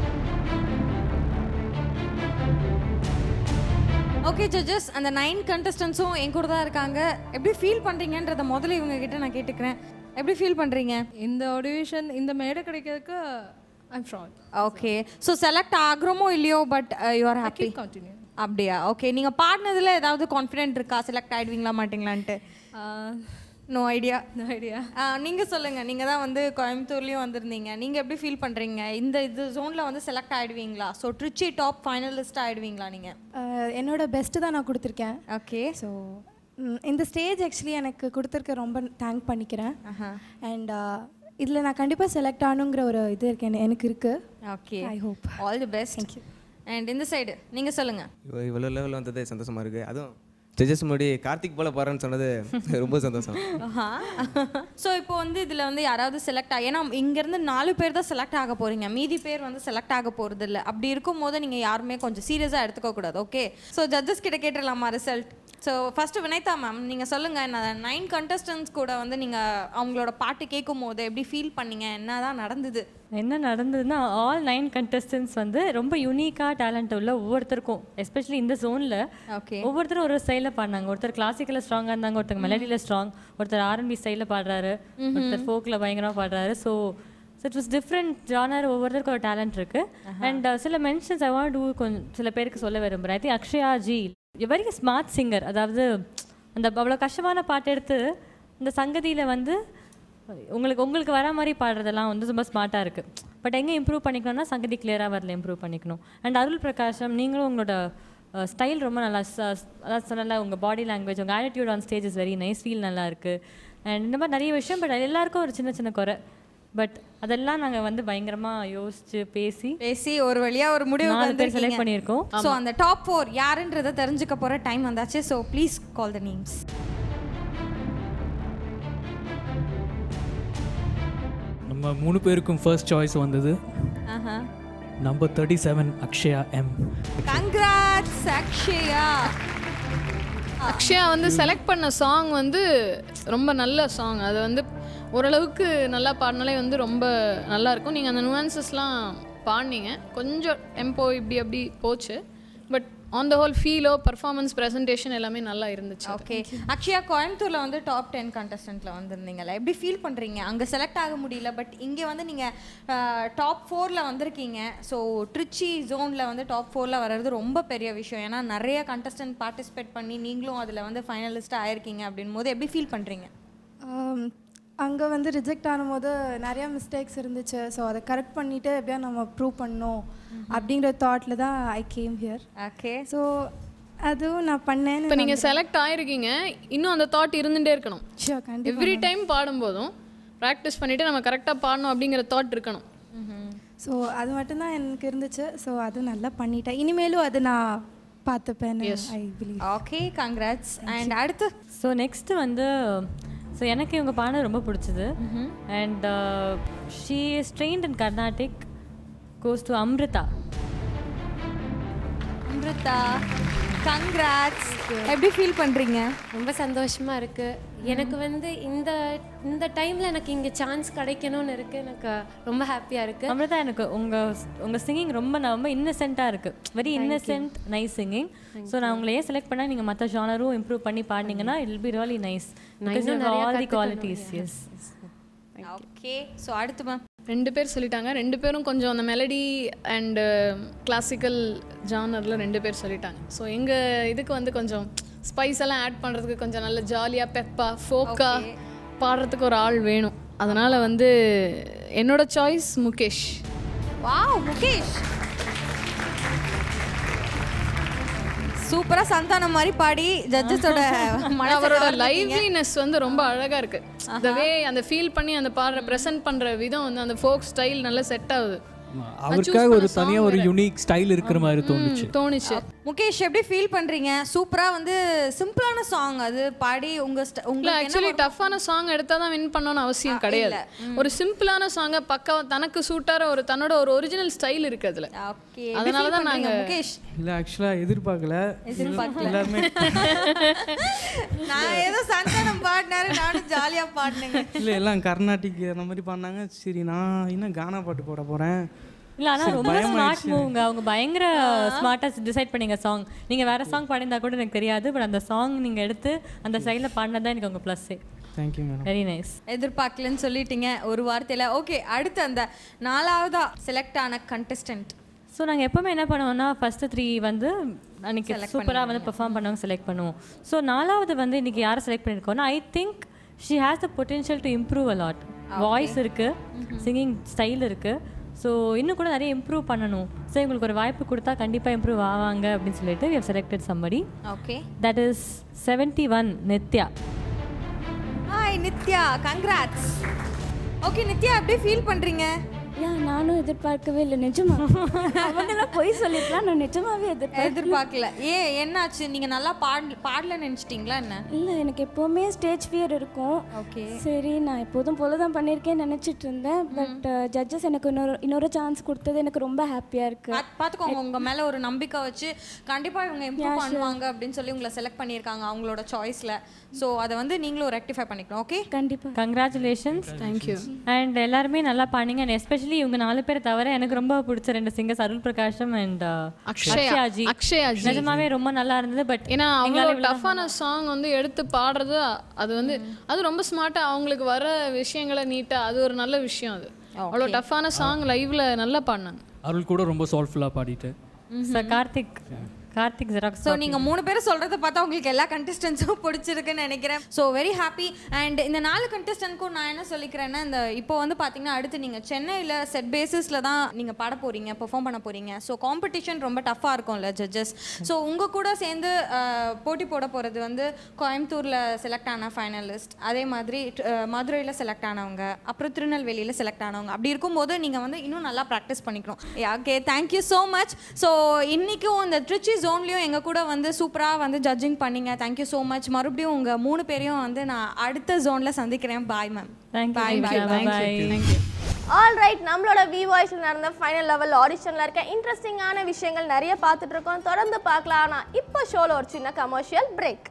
Speaker 2: ஓகே ஜட்ஜஸ், அந்த நைன் கண்டஸ்டன்ஸும் என் கூட தான் இருக்காங்க. எப்படி ஃபீல் பண்ணுறீங்கன்றத முதல்ல இவங்க கிட்ட நான் கேட்டுக்கிறேன். எப்படி ஃபீல் பண்ணுறீங்க?
Speaker 11: இந்த ஆடிஷன் இந்த மேடை கிடைக்கிறதுக்கு I'm sure.
Speaker 2: Okay, so select ஆகுறோமோ இல்லையோ but you are happy.
Speaker 11: Continue.
Speaker 2: அப்படியா? ஓகே, நீங்கள் பாடினதில் ஏதாவது கான்ஃபிடென்ட் இருக்கா செலக்ட் ஆகிடுவீங்களா மாட்டிங்களான்ட்டு? No idea.
Speaker 11: No idea.
Speaker 2: நீங்கள் சொல்லுங்கள், நீங்கள் தான் வந்து கோயம்புத்தூர்லேயும் வந்திருந்தீங்க. நீங்கள் எப்படி ஃபீல் பண்ணுறீங்க? இந்த இது ஜோனில் வந்து செலக்ட் ஆகிடுவீங்களா? ஸோ ட்ரிச்சி டாப் ஃபைனலிஸ்ட் ஆகிடுவீங்களா நீங்கள்?
Speaker 8: என்னோட பெஸ்ட்டு தான் நான் கொடுத்துருக்கேன்.
Speaker 2: ஓகே,
Speaker 8: ஸோ இந்த ஸ்டேஜ் ஆக்சுவலி எனக்கு கொடுத்துருக்க ரொம்ப தேங்க் பண்ணிக்கிறேன். அண்ட் இதில் நான் கண்டிப்பாக செலக்ட் ஆகணுங்கிற ஒரு இது இருக்கு எனக்கு இருக்குது.
Speaker 2: Okay,
Speaker 8: I hope.
Speaker 2: All the best.
Speaker 8: Thank you.
Speaker 2: And இந்த சைடு நீங்கள் சொல்லுங்கள்.
Speaker 13: இவ்வளோ லெவலில் வந்ததே சந்தோஷமாக இருக்குது. அதுவும் ஜட்ஜஸ் முன்னாடி கார்த்திக் போல பாருன்னு சொன்னது ரொம்ப சந்தோஷம்.
Speaker 2: ஸோ இப்போ வந்து இதில் வந்து யாராவது செலக்ட் ஆகி, ஏன்னா இங்கேருந்து நாலு பேர் தான் செலக்ட் ஆக போகிறீங்க, மீதி பேர் வந்து செலக்ட் ஆக போகிறது இல்லை. அப்படி இருக்கும் போது நீங்கள் யாருமே கொஞ்சம் சீரியஸாக எடுத்துக்கக்கூடாது. ஓகே, ஸோ ஜட்ஜஸ் கிட்ட கேட்டுடலாமா result? So first Vinitha ma'am, நீங்கள் சொல்லுங்கள், நான் நைன் கண்டஸ்டன்ஸ் கூட வந்து நீங்கள் அவங்களோட பாட்டு கேட்கும் போது எப்படி ஃபீல் பண்ணீங்க? என்ன தான் நடந்தது?
Speaker 6: என்ன நடந்ததுன்னா, ஆல் நைன் கண்டஸ்டன்ஸ் வந்து ரொம்ப யூனிக்காக டேலண்ட் உள்ள ஒவ்வொருத்தருக்கும், எஸ்பெஷலி இந்த ஜோனில்
Speaker 2: ஓகே
Speaker 6: ஒவ்வொருத்தரும் ஒரு ஸ்டைலில் பாடினாங்க. ஒருத்தர் கிளாசிக்கலில் ஸ்ட்ராங்காக இருந்தாங்க, ஒருத்தர் மெலடியில் ஸ்ட்ராங், ஒருத்தர் ஆர்என்பி ஸ்டைலில் பாடுறாரு, ஒருத்தர் ஃபோக்கில் பயங்கரமாக பாடுறாரு. So so it was different genre. ஒவ்வொருத்தருக்கும் ஒரு டேலண்ட் இருக்குது. அண்ட் சில மென்ஷன்ஸ் ஐ வாண்ட் டூ கொஞ்சம் சில பேருக்கு சொல்ல விரும்புகிறேன். I think Akshaya ji very smart singer. அதாவது அந்த அவ்வளோ கஷ்டமான பாட்டு எடுத்து இந்த சங்கதியில் வந்து உங்களுக்கு உங்களுக்கு வர மாதிரி பாடுறதெல்லாம் வந்து ரொம்ப ஸ்மார்ட்டாக இருக்குது. பட் எங்கே இம்ப்ரூவ் பண்ணிக்கணும்னா சங்கதி கிளியராக வரல, இம்ப்ரூவ் பண்ணிக்கணும். அண்ட் அருள் பிரகாஷம், நீங்களும் உங்களோட ஸ்டைல் ரொம்ப நல்லா, அதாவது சொன்னல உங்கள் பாடி லாங்குவேஜ், உங்கள் attitude on stage is very nice, feel நல்லா இருக்குது. அண்ட் இந்த மாதிரி நிறைய விஷயம். பட் எல்லாருக்கும் ஒரு சின்ன சின்ன குறை. பட் அதெல்லாம் நாங்கள் வந்து பயங்கரமாக யோசிச்சு பேசி
Speaker 2: பேசி ஒரு வழியாக ஒரு முடிவு வந்து
Speaker 6: செலக்ட் பண்ணியிருக்கோம்.
Speaker 2: ஸோ அந்த டாப் ஃபோர் யாருன்றதை தெரிஞ்சுக்க போகிற டைம் வந்தாச்சு. So please call the names.
Speaker 5: நம்ம மூணு பேருக்கும் ஃபர்ஸ்ட் சாய்ஸ் வந்தது number thirty seven Akshaya M.
Speaker 2: Congrats Akshaya.
Speaker 15: Akshaya வந்து செலக்ட் பண்ண சாங் வந்து ரொம்ப நல்ல சாங். அது வந்து ஓரளவுக்கு நல்லா பாடினாலே வந்து ரொம்ப நல்லாயிருக்கும். நீங்கள் அந்த நுவான்சஸ்லாம் பாடினீங்க, கொஞ்சம் டெம்போ இப்படி அப்படி போச்சு. பட் ஆன் த ஹோல் ஃபீலோ பர்ஃபார்மன்ஸ் ப்ரெசன்டேஷன் எல்லாமே நல்லா இருந்துச்சு.
Speaker 2: ஓகே, அக்ஷயா கோயம்புத்தூரில் வந்து டாப் டென் கண்டஸ்டண்ட்டில் வந்திருந்தீங்களா? எப்படி ஃபீல் பண்ணுறீங்க? அங்கே செலக்ட் ஆக முடியல, பட் இங்கே வந்து நீங்கள் டாப் ஃபோரில் வந்திருக்கீங்க. ஸோ ட்ரிச்சி ஜோனில் வந்து டாப் ஃபோரில் வர்றது ரொம்ப பெரிய விஷயம். ஏன்னா நிறைய கண்டஸ்டன்ட் பார்ட்டிசிபேட் பண்ணி நீங்களும் அதில் வந்து ஃபைனலிஸ்ட்டாக ஆயிருக்கீங்க அப்படின் போது எப்படி ஃபீல் பண்ணுறீங்க?
Speaker 8: அங்கே வந்து ரிஜெக்ட் ஆனும்போது நிறையா மிஸ்டேக்ஸ் இருந்துச்சு. ஸோ அதை கரெக்ட் பண்ணிவிட்டு எப்படியா நம்ம ப்ரூவ் பண்ணோம் அப்படிங்கிற தாட்டில் தான் I came here.
Speaker 2: Okay,
Speaker 8: so அதுவும் நான் பண்ணேன்.
Speaker 15: இப்போ நீங்கள் செலக்ட் ஆகிருக்கீங்க, இன்னும் அந்த தாட் இருந்துகிட்டே இருக்கணும்.
Speaker 8: ஷியோர், கண்டிப்பாக.
Speaker 15: எவ்ரி டைம் பாடும்போதும் ப்ராக்டிஸ் பண்ணிவிட்டு நம்ம கரெக்டாக பாடணும் அப்படிங்கிற தாட் இருக்கணும்.
Speaker 8: ஸோ அது மட்டும்தான் எனக்கு இருந்துச்சு. ஸோ அது நல்லா பண்ணிட்டேன். இனிமேலும் அது நான் பார்த்துப்பேன். I believe.
Speaker 2: Okay, congrats. And அடுத்து
Speaker 6: ஸோ நெக்ஸ்ட்டு வந்து ஸோ எனக்கு இவங்க பாட ரொம்ப பிடிச்சது. And she is trained in Carnatic, goes to Amrita.
Speaker 2: Amrita, congrats. எப்படி ஃபீல் பண்ணுறீங்க?
Speaker 14: ரொம்ப சந்தோஷமாக இருக்குது. எனக்கு வந்து இந்த இந்த டைமில் எனக்கு இங்கே சான்ஸ் கிடைக்கணும்னு இருக்குது. எனக்கு ரொம்ப ஹாப்பியாக இருக்குது.
Speaker 6: அம்ரிதா, எனக்கு உங்கள் உங்கள் சிங்கிங் ரொம்ப ரொம்ப இன்னசென்ட்டாக இருக்குது. Very innocent, nice singing. So நான் உங்களை ஏன் செலக்ட் பண்ணால் நீங்கள் மற்ற ஜானரும் இம்ப்ரூவ் பண்ணி பாடினீங்கன்னா it will be really nice. All the qualities. Yes.
Speaker 2: Okay, so அடுத்து மேம்
Speaker 15: ரெண்டு பேர் சொல்லிட்டாங்க. ரெண்டு பேரும் கொஞ்சம் அந்த மெலடி அண்டு கிளாசிக்கல் ஜானரில் ரெண்டு பேர் சொல்லிட்டாங்க. ஸோ எங்கள் இதுக்கு வந்து கொஞ்சம் ஸ்பைஸ் எல்லாம் ஆட் பண்ணுறதுக்கு கொஞ்சம் நல்ல ஜாலியாக பெப்பா ஃபோக்காக பாடுறதுக்கு ஒரு ஆள் வேணும். அதனால் வந்து என்னோட சாய்ஸ் முகேஷ்.
Speaker 2: வாவ், முகேஷ் சூப்பராக சந்தானம் மாதிரி பாடி ஜட்ஜஸோட
Speaker 15: அவரோட லைவ்லினஸ் வந்து ரொம்ப அழகாக இருக்குது. அதவே அந்த ஃபீல் பண்ணி அந்த பாடுற ப்ரெசென்ட் பண்ணுற விதம் வந்து அந்த ஃபோக் ஸ்டைல் நல்லா செட் ஆகுது.
Speaker 5: அவருக்காக ஒரு தனியாக ஒரு யூனிக் ஸ்டைல் இருக்கிற மாதிரி தோணுச்சு
Speaker 15: தோணுச்சு
Speaker 2: முகேஷ் எப்படி ஃபீல் பண்றீங்க? சூப்பரா வந்து சிம்பிளான சாங் அது பாடி உங்க ஸ்ட-
Speaker 15: இல்ல
Speaker 2: உங்களுக்கு
Speaker 15: ஆக்சுவலி டஃப்பான சாங் எடுத்தா தான் வின் பண்ணணும்னு அவசியம் கிடையாது. ஒரு சிம்பிளான சாங்கை பக்கா தனக்கு சூட்டார ஒரு தன்னோட ஒரு ஒரிஜினல் ஸ்டைல் இருக்கு அதுல.
Speaker 2: ஓகே.
Speaker 15: அதனால தான் நாங்க
Speaker 2: முகேஷ்
Speaker 5: இல்லை ஆக்சுவலாக எதிர்பார்க்கல
Speaker 2: எதிர்பார்க்கல.
Speaker 5: எல்லாருமே
Speaker 2: நான் ஏதோ சந்தானம் பாடினாரு நானும் ஜாலியா பாடினேங்க.
Speaker 5: இல்லை எல்லாம் கர்நாடிக் அந்த மாதிரி பாடினாங்க. சரி நான் இன்னும் கானா பாட்டு போட போகிறேன்.
Speaker 6: இல்ல ஆனா ரொம்ப ஸ்மார்ட் மூவ்ங்க. அவங்க பயங்கர ஸ்மார்ட்டா டிசைட் பண்ணீங்க சாங். நீங்க வேற சாங் பாடிந்தா கூட எனக்கு தெரியாது. பட் அந்த சாங் நீங்க எடுத்து அந்த ஸ்டைல்ல பாடினதா எனக்கு உங்க ப்ளஸ்ஸே.
Speaker 5: Thank you madam.
Speaker 6: Very nice.
Speaker 2: எதிர்பார்க்கலன்னு சொல்லிட்டீங்க ஒரு வார்த்தையில. ஓகே, அடுத்து அந்த நாலாவதா செலக்ட் ஆன கண்டெஸ்டன்ட்.
Speaker 6: ஸோ நாங்கள் எப்போவுமே என்ன பண்ணுவோம்னா ஃபஸ்ட்டு த்ரீ வந்து அன்றைக்கி சூப்பராக வந்து பெர்ஃபார்ம் பண்ணவங்க செலக்ட் பண்ணுவோம். ஸோ நாலாவது வந்து இன்றைக்கி யாரை செலக்ட் பண்ணியிருக்கோன்னா I think she has the potential to improve a lot. Voice இருக்குது, சிங்கிங் ஸ்டைல் இருக்குது. ஸோ இன்னும் கூட நிறைய இம்ப்ரூவ் பண்ணணும். ஸோ இவங்களுக்கு ஒரு வாய்ப்பு கொடுத்தா கண்டிப்பாக இம்ப்ரூவ் ஆவாங்க அப்படின்னு சொல்லிட்டு we have selected somebody.
Speaker 2: ஓகே.
Speaker 6: That is seventy one Nithya.
Speaker 2: Hi Nithya, congrats. Okay Nithya, எப்படி ஃபீல் பண்ணுறீங்க?
Speaker 16: ஏன் நானும் எதிர்பார்க்கவே இல்லை நிஜமா. அவங்கெல்லாம் பொய் சொல்லிருக்கலாம், நான் நிஜமாவே எதிர்பார்க்க
Speaker 2: எதிர்பார்க்கல. ஏ என்னாச்சு? நீங்கள் நல்லா பாட பாடலன்னு நினச்சிட்டிங்களா என்ன?
Speaker 16: இல்லை, எனக்கு எப்போவுமே ஸ்டேஜ் ஃபியர் இருக்கும்.
Speaker 2: ஓகே.
Speaker 16: சரி, நான் எப்போதும் போல தான் பண்ணியிருக்கேன்னு நினச்சிட்டு இருந்தேன். பட் ஜட்ஜஸ் எனக்கு இன்னொரு இன்னொரு சான்ஸ் கொடுத்தது எனக்கு ரொம்ப ஹாப்பியாக இருக்குது.
Speaker 2: பார்த்துக்கோங்க, உங்கள் மேலே ஒரு நம்பிக்கை வச்சு கண்டிப்பாக இவங்க இம்ப்ரூவ் பண்ணுவாங்க அப்படின்னு சொல்லி உங்களை செலக்ட் பண்ணியிருக்காங்க அவங்களோட சாய்ஸில். ஸோ அதை வந்து நீங்களும் ரெக்டிஃபை பண்ணிக்கணும். ஓகே,
Speaker 16: கண்டிப்பாக.
Speaker 6: கங்க்ராச்சுலேஷன்ஸ்.
Speaker 15: தேங்க்யூ.
Speaker 6: அண்ட் எல்லாருமே நல்லா பாடிங்க. அண்ட் எஸ்பெஷலி இவங்க நாலு பேர் தவிர எனக்கு ரொம்ப பிடிச்ச ரெண்டு சிங்கர்ஸ் அருள் பிரகாஷம் அண்ட் அக்ஷயாஜி.
Speaker 15: அக்ஷயாஜி
Speaker 6: நிஜமாவே ரொம்ப நல்லா இருந்தது. பட்
Speaker 15: ஏன்னா அவ்வளோ டஃப்பான சாங் வந்து எடுத்து பாடுறது அது வந்து அது ரொம்ப ஸ்மார்ட்டாக அவங்களுக்கு வர விஷயங்களை நீட்டாக அது ஒரு நல்ல விஷயம். அது அவ்வளோ டஃப்பான சாங் லைவ்ல நல்லா பாடினாங்க.
Speaker 5: அருள் கூட ரொம்ப சால்ஃபுல்லாக பாடிட்டு.
Speaker 6: Sir Karthik Karthik xerox.
Speaker 2: So நீங்கள் மூணு பேரும் சொல்கிறத பார்த்தா உங்களுக்கு எல்லா கண்டெஸ்டன்ஸும் பிடிச்சிருக்குன்னு நினைக்கிறேன். So very happy. அண்ட் இந்த நாலு கண்டெஸ்டன்ட்க்கும் நான் என்ன சொல்லிக்கிறேன்னா, இந்த இப்போ வந்து பார்த்தீங்கன்னா அடுத்து நீங்கள் சென்னையில் செட் பேசிஸில் தான் நீங்கள் பாட போகிறீங்க, பெர்ஃபார்ம் பண்ண போகிறீங்க. ஸோ காம்படிஷன் ரொம்ப டஃப்பாக இருக்கும்ல ஜட்ஜஸ். ஸோ உங்கள் கூட சேர்ந்து போட்டி போட போகிறது வந்து கோயம்புத்தூரில் செலக்ட் ஆன ஃபைனலிஸ்ட், அதே மாதிரி மதுரையில் செலக்ட் ஆனவங்க, அப்புறம் திருநெல்வேலியில் செலக்ட் ஆனவங்க. அப்படி இருக்கும்போது நீங்கள் வந்து இன்னும் நல்லா ப்ராக்டிஸ் பண்ணிக்கணும். Okay, thank you so much. So இன்றைக்கும் இந்த ட்ரிச்சி ஜோன்லேயும் எங்கள் கூட வந்து சூப்பராக வந்து ஜட்ஜிங் பண்ணீங்க. Thank you so much. மறுபடியும் உங்கள் மூணு பேரையும் வந்து நான் அடுத்த ஜோனில் சந்திக்கிறேன். Bye ma'am.
Speaker 6: Bye bye.
Speaker 1: All right, நம்மளோட வி வாய்ஸில் நடந்த ஃபைனல் லெவல் ஆடிஷனில் இருக்க இன்ட்ரெஸ்டிங்கான விஷயங்கள் நிறைய பார்த்துட்டு இருக்கோம். தொடர்ந்து பார்க்கலாம். ஆனால் இப்போ ஷோவில் ஒரு சின்ன கமர்ஷியல் பிரேக்.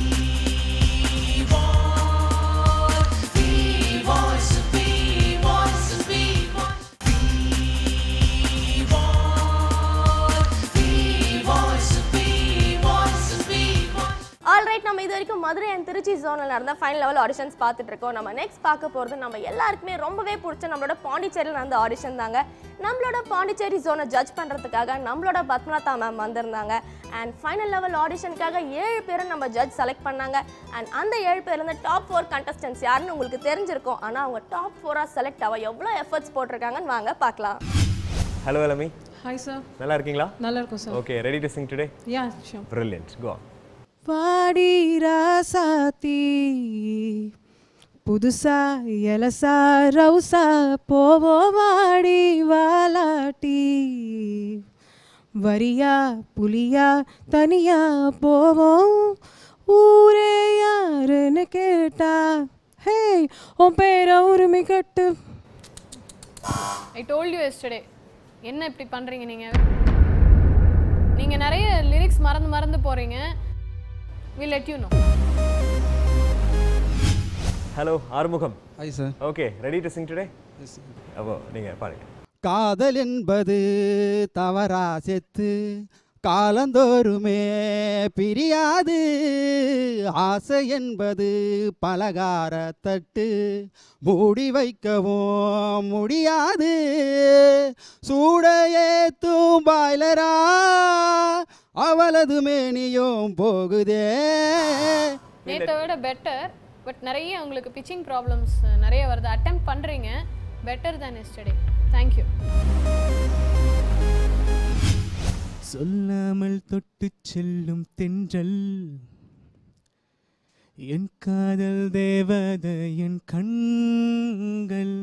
Speaker 1: ஆல்ரைட், நம்ம இது வரைக்கும் மதுரை அண்ட் திருச்சி ஜோனில் நடந்த ஃபைனல் லெவல் ஆடிஷன்ஸ் பார்த்துட்டு இருக்கோம். நம்ம நெக்ஸ்ட் பார்க்க போகிறது நம்ம எல்லாருக்குமே ரொம்பவே பிடிச்ச நம்மளோட பாண்டிச்சேரியில் நடந்த ஆடிஷன் தாங்க. நம்மளோட பாண்டிச்சேரி ஜோனை ஜட்ஜ் பண்ணுறதுக்காக நம்மளோட பத்மநாதா மேம் வந்திருந்தாங்க. அண்ட் ஃபைனல் லெவல் ஆடிஷனுக்காக ஏழு பேரை நம்ம ஜட்ஜ் செலக்ட் பண்ணாங்க. அண்ட் அந்த ஏழு பேர்லேருந்து டாப் ஃபோர் கண்டஸ்டன்ஸ் யாருன்னு உங்களுக்கு தெரிஞ்சிருக்கும். ஆனால் அவங்க டாப் ஃபோராக செலக்ட் ஆக எவ்வளோ எஃபர்ட்ஸ் போட்டிருக்காங்கன்னு வாங்க பார்க்கலாம்.
Speaker 7: ஹலோ எலமி.
Speaker 17: Hi sir.
Speaker 7: நல்லா இருக்கீங்களா?
Speaker 17: நல்லா இருக்கும் sir.
Speaker 7: Okay, ready to sing today?
Speaker 17: Yeah sure.
Speaker 7: Brilliant, go.
Speaker 17: பாடி ராசாத்தி புதுசா எலசா ரவுசா போவோ வாடி வாலாட்டி வரியா புலியா தனியா போவோம் ஊரே யாருன்னு கேட்டா ஹே உன் பேர உரிமை கட்டு.
Speaker 15: I told you yesterday. என்ன இப்படி பண்ணுறீங்க நீங்கள்? நீங்கள் நிறைய லிரிக்ஸ் மறந்து மறந்து போகிறீங்க. We'll let you know.
Speaker 7: Hello, Arumugam.
Speaker 18: Hi sir.
Speaker 7: Okay, ready to sing today?
Speaker 18: Yes sir.
Speaker 7: அப்போ நீங்க பாருங்க.
Speaker 18: காதல் என்பது தவறா செத்து காலந்தோறுமே பிரியாது, ஆசை என்பது பலகார தட்டு மூடி வைக்கவும் முடியாது, சூடையேத்தும் பாய்லரா அவளது மேனியும் போகுதே.
Speaker 15: நேற்றை விட பெட்டர். பட் நிறைய உங்களுக்கு பிச்சிங் ப்ராப்ளம்ஸ் நிறைய வருது. அட்டெம்ப்ட் பண்ணுறீங்க. Better than yesterday. தேங்க்யூ.
Speaker 19: சொல்லாமல் தொட்டு செல்லும் தென்றல் என் காதல் தேவதை என் கண்கள்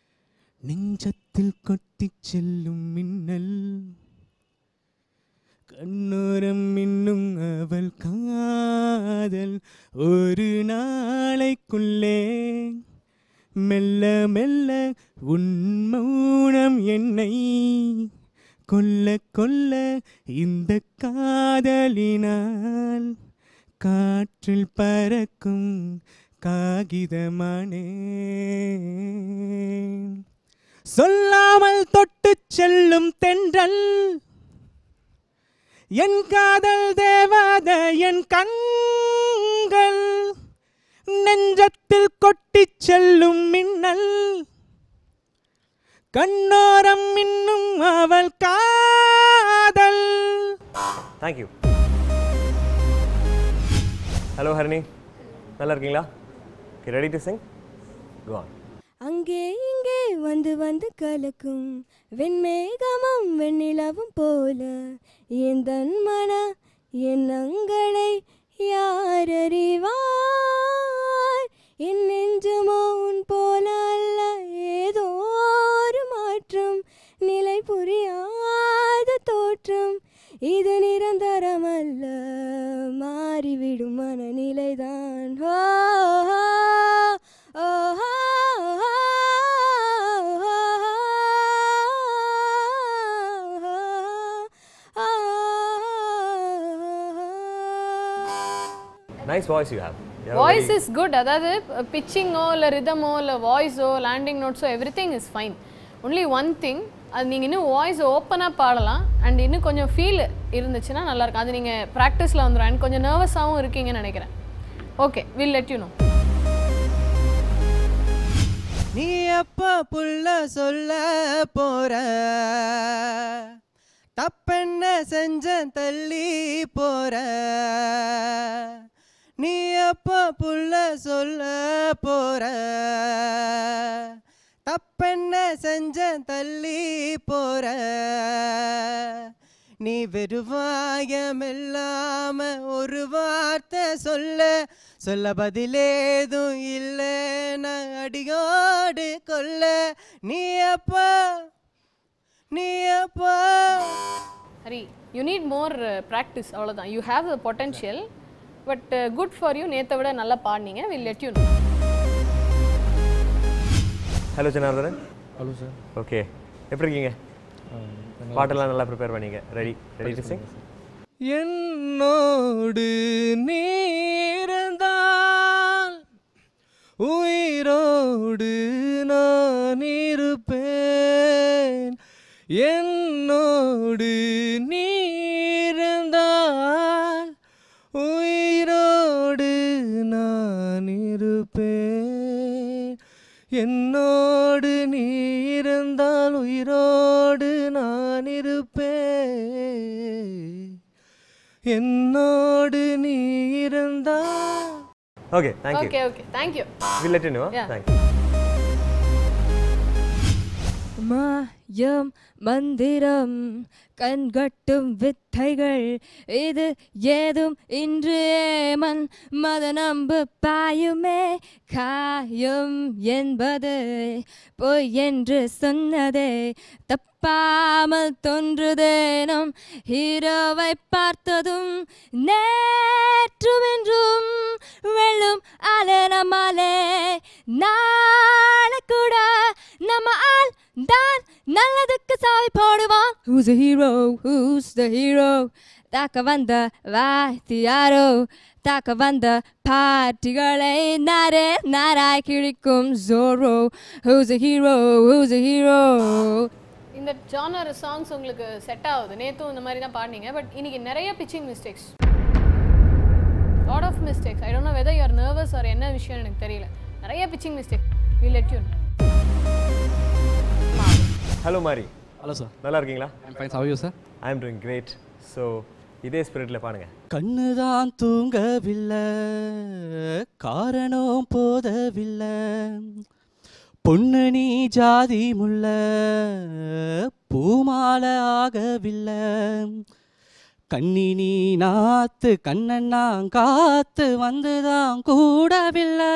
Speaker 19: நெஞ்சத்தில் கொட்டி செல்லும் மின்னல் கண்ணோரம் இன்னும் அவள் காதல் ஒரு நாளைக்குள்ளே மெல்ல மெல்ல உன் மௌனம் என்னை கொல்ல கொல்ல இந்த காதலினால் காற்றில் பறக்கும் காகிதமானே சொல்லாமல் தொட்டு செல்லும் தென்றல் என் காதல் தேவத என் கண்கள் நெஞ்சத்தில் கொட்டி செல்லும் மின்னல் கண்ணோரம் இன்னும் அவள் காதல்.
Speaker 7: Thank you. ஹலோ ஹரிணி, நல்லா இருக்கீங்களா? Okay, ready to sing? Go on.
Speaker 16: அங்கே இங்கே வந்து வந்து கலக்கும் வெண்மேகமும் வெண்ணிலவும் போல எந்த மன எண்ணங்களை யார் அறிவார் என் நெஞ்சுமோ உன் போல அல்ல ஏதோ ஒரு மாற்றம் நிலை புரியாத தோற்றம் இது நிரந்தரமல்ல மாறிவிடும் மனநிலைதான். ஹோ ஹோ ஹோ
Speaker 7: Nice voice you have.
Speaker 15: Voice is good. அதாவது பிச்சிங்கோ இல்லை ரிதமோ இல்லை வாய்ஸோ லேண்டிங் நோட்ஸோ everything is fine. Only one thing, அது நீங்கள் இன்னும் வாய்ஸ் ஓப்பனாக பாடலாம் அண்ட் இன்னும் கொஞ்சம் ஃபீல் இருந்துச்சுன்னா நல்லாயிருக்கும். அது நீங்கள் ப்ராக்டிஸில் வந்துடும். அண்ட் கொஞ்சம் நர்வஸாகவும் இருக்கீங்கன்னு நினைக்கிறேன். Okay, will let you know.
Speaker 12: நீ எப்போ புள்ள சொல்ல போற தப்பென்ன செஞ்ச தள்ளி போற நீ எப்போ புள்ள சொல்ல போற தப்பென்ன செஞ்ச தள்ளி போற நீ வெறுவாயமில்லாம ஒரு வார்த்தை சொல்ல சொல்ல பதிலேதும் இல்லை நான் அடியோடு கொல்ல நீ அப்பா நீ அப்பா.
Speaker 15: Hari, you need more practice, அவ்வளோதான். You have the potential, but good for you. நேற்றை விட நல்லா பாடினீங்க. Will let you know.
Speaker 7: Hello Janardhanan.
Speaker 5: Hello sir.
Speaker 7: Okay, எப்படி இருக்கீங்க? பாட்டெல்லாம் நல்லா ப்ரிப்பேர் பண்ணீங்க. Ready ready to sing.
Speaker 19: என்னோடு நீர்ந்தால் உயிரோடு நான் இருப்பேன் என்னோடு நீர்ந்தால் உயிரோடு நான் இருப்பேன் என்னோடு நீர்ந்தால் உயிரோடு நான் இருப்பேன் என்னோடு நீர்ந்தால்.
Speaker 7: Okay, thank you.
Speaker 15: Okay okay thank you.
Speaker 7: We'll let you know.
Speaker 15: Yeah.
Speaker 7: Thank you.
Speaker 16: மாயம் மந்திரம் கண்கட்டும் வித்தைகள் இது ஏதும் இன்று ஏமன் மத நம்பு பாயுமே காயம் என்பது பொய் என்று சொன்னதே தப்பாமல் தோன்றுதேனும் ஹீரோவை பார்த்ததும் நேற்றும் என்றும் வெள்ளும் அலே நம்மாலே நாளை கூட நம்ம ஆள் தான் நல்லதுக்கு சாவி போடுவான். Who's the hero? Who's the hero? தாக்க வந்த வாத்தியாரோ தாக்க வந்த பாட்டிகளை நாரே நாராய் கிழிக்கும் ஜோரோ. Who's the hero? Who's the hero?
Speaker 15: இந்த ஜானர் சாங்ஸ் உங்களுக்கு செட் ஆகுது. நேத்தும் இந்த மாதிரி தான் பாடுனீங்க. பட் இன்னைக்கு நிறைய pitching mistakes, lot of mistakes. I don't know whether you are nervous or என்ன விஷயம் எனக்கு தெரியல. நிறைய pitching mistake. Will let you know.
Speaker 7: Hello Mari.
Speaker 5: Hello sir.
Speaker 7: நல்லா இருக்கீங்களா?
Speaker 5: I'm fine. How are you sir?
Speaker 7: I am doing great. So இதே ஸ்பிரிட்டில் பாடுங்க.
Speaker 18: கண்ணுதான் தூங்கவில்லை காரணம் போதவில்லை பொண்ணு நீ ஜாதி முல்ல பூமாலை ஆகவில்லை கண்ணி நீ நாத்து கண்ணன் காத்து வந்துதான் கூடவில்லை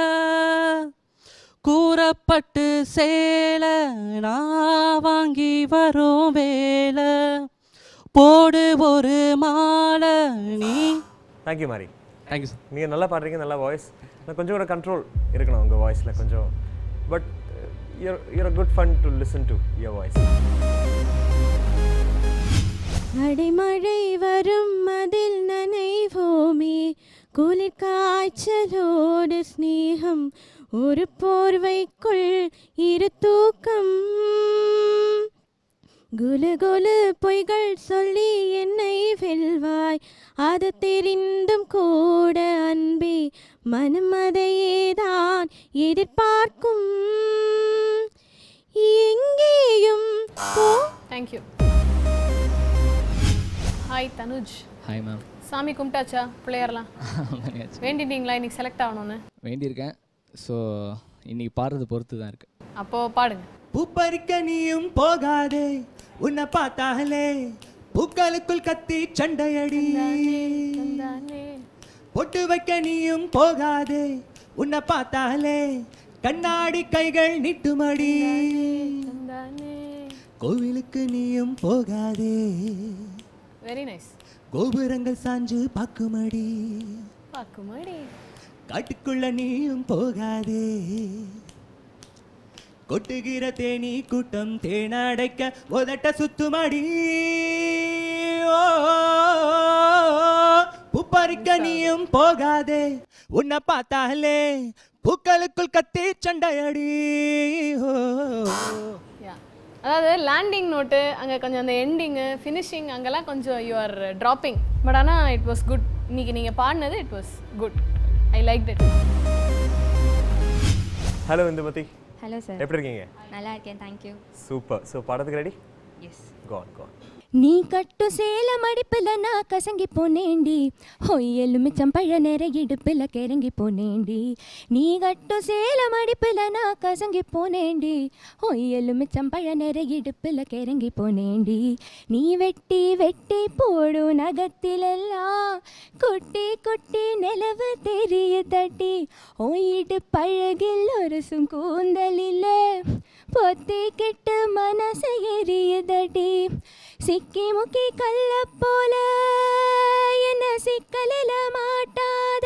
Speaker 18: கூறப்பட்டு சேல நான் வாங்கி வரும் வேலை போடு ஒரு மாலை நீ.
Speaker 7: தேங்க்யூ மாரி.
Speaker 13: Thank you sir.
Speaker 7: நீங்கள் நல்லா பாடுறீங்க, நல்லா வாய்ஸ். கொஞ்சம் கூட கண்ட்ரோல் இருக்கணும் உங்கள் வாய்ஸில் கொஞ்சம். But you're you're a good fun to listen to your voice.
Speaker 20: அடைமழை வரும் அதில் நனைவோமே, குளிர் காய்ச்சலோடு ஸ்நேகம், ஒரு போர்வைக்குள் இரு தூக்கம், குலு குலு பொய்கள் சொல்லி என்னை வெல்வாய், அது தெரிந்தும் கூட அன்பே மனம் அதையேதான் எதிர்பார்க்கும், எங்கேயும் போ.
Speaker 15: Thank you. Hi Tanuj.
Speaker 21: Hi ma'am.
Speaker 15: சாமி கும்பிட்டாச்சா பிள்ளையார்லாம்? வேண்டிட்டீங்களா இன்னைக்கு செலக்ட் ஆகணும்னு?
Speaker 21: வேண்டியிருக்கேன். ஸோ இன்னைக்கு பாடுறது பொறுத்து தான் இருக்கு.
Speaker 15: அப்போ பாடுங்க.
Speaker 12: பூ பறிக்க நீயும் போகாதே, உன்னை பார்த்தாலே பூக்களுக்குள் கத்தி சண்டையடி, பொட்டு வைக்க நீயும் போகாதே, உன்னை பார்த்தாலே கண்ணாடி கைகள் நீட்டுமடி, கோவிலுக்கு நீயும் போகாதே,
Speaker 15: வெரி நைஸ்,
Speaker 12: கோபுரங்கள் சாஞ்சு பாக்குமடி,
Speaker 15: பாக்குமடி,
Speaker 12: காட்டுக்குள்ள நீயும் போகாதே, கொட்டுகிற தேனி கூட்டம் தேனடைக்க உதட்ட சுத்துமடி, பூப்பறிக்க நீயும் போகாதே, உன்னை பார்த்தாலே பூக்களுக்குள் கத்தி சண்டையடி.
Speaker 15: அதாவது லேண்டிங் நோட்டு அங்கே கொஞ்சம் அந்த எண்டிங்கு ஃபினிஷிங் அங்கெல்லாம் கொஞ்சம் யூ ஆர் ட்ராப்பிங். பட் ஆனால் இட் வாஸ் குட். இன்னைக்கு நீங்கள் பாடினது it was good. I like it.
Speaker 7: Hello Indumathi.
Speaker 16: Hello sir.
Speaker 7: எப்படி இருக்கீங்க?
Speaker 16: நல்லா இருக்கேன், தேங்க்யூ.
Speaker 7: சூப்பர். ஸோ பாடத்துக்கு ரெடி?
Speaker 16: எஸ்.
Speaker 7: கான் கான்.
Speaker 20: நீ கட்டு சேல மடிப்புல நான் கசங்கி போனேண்டி, ஹொய்யலு மிச்சம் பழ நேர இடுப்புல கிறங்கி போனேண்டி, நீ கட்டு சேல மடிப்புல நான் கசங்கி போனேண்டி, ஹொய்யலு மிச்சம் பழ நேர இடுப்புல கிறங்கி போனேண்டி, நீ வெட்டி வெட்டி போடும் நகத்திலெல்லாம் குட்டி குட்டி நிலவு தெரிய தட்டி, ஒயிடு பழகில் ஒரு கூந்தலில் பொத்தி கிட்டு மனசு எரியதடி, சிக்கி முக்கி கல்ல போல என்ன சிக்கலில் மாட்டாத,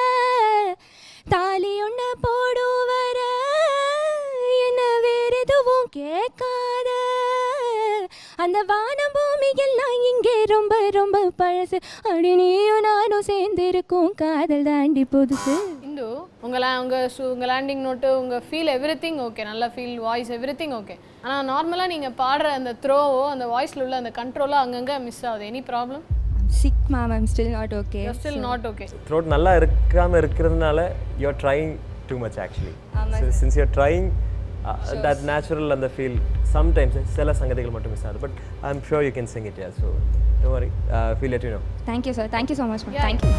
Speaker 20: தாலி ஒன்ன போடும் வர என்ன வேற எதுவும் கேட்காத, அந்த வானம் பூமி எல்லாம் இங்கே ரொம்ப ரொம்ப பழசு, அடி நீயும் நானும் சேர்ந்திருக்கும் காதல் தாண்டி புதுசு.
Speaker 15: இந்து உங்கள் உங்கள் உங்கள் லேண்டிங் நோட்டு உங்கள் ஃபீல் எவ்ரி திங் ஓகே, நல்ல feel voice everything okay. ஆனால் நார்மலாக நீங்கள் பாடுற அந்த த்ரோவோ அந்த வாய்ஸில் உள்ள அந்த கண்ட்ரோலோ அங்கங்கே மிஸ் ஆகுது. Any problem?
Speaker 16: Sick ma'am, I'm still not okay.
Speaker 15: Still not okay.
Speaker 7: Throat நல்லா இருக்காமல் இருக்கிறதுனால you are trying too much actually. Since you are trying that natural அந்த ஃபீல் சம்டைம்ஸ் சில சங்கதிகள் மட்டும் மிஸ் ஆகுது. But I am sure you can sing it. So don't worry, feel let you know.
Speaker 16: Thank you sir. Thank you so much ma'am. Thank you.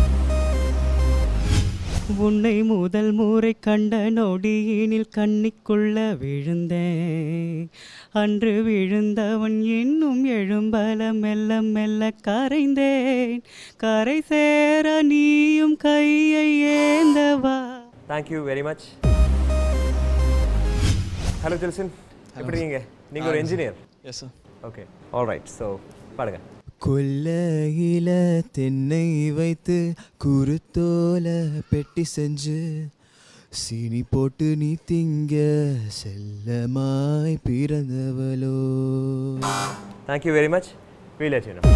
Speaker 18: உன்னை முதல் முறை கண்ட நொடியினில் கண்ணிக்குள்ள விழுந்தேன், அன்று விழுந்தவன் இன்னும் எழும்பல மெல்ல மெல்ல கரைந்தேன், கரை சேர நீயும் கையை ஏந்தவா.
Speaker 7: Thank you very much. Hello Jelson, எப்படி இருக்கீங்க? நீங்கள் ஒரு engineer?
Speaker 21: Yes sir.
Speaker 7: Okay, all right. So பாடுங்க.
Speaker 19: கொல்லையில தென்னை வைத்து குருத்தோல பெட்டி செஞ்சு சீனி போட்டு நீ திங்க செல்லமாய் பிறந்தவளோ.
Speaker 7: Thank you very much. Feel let you know.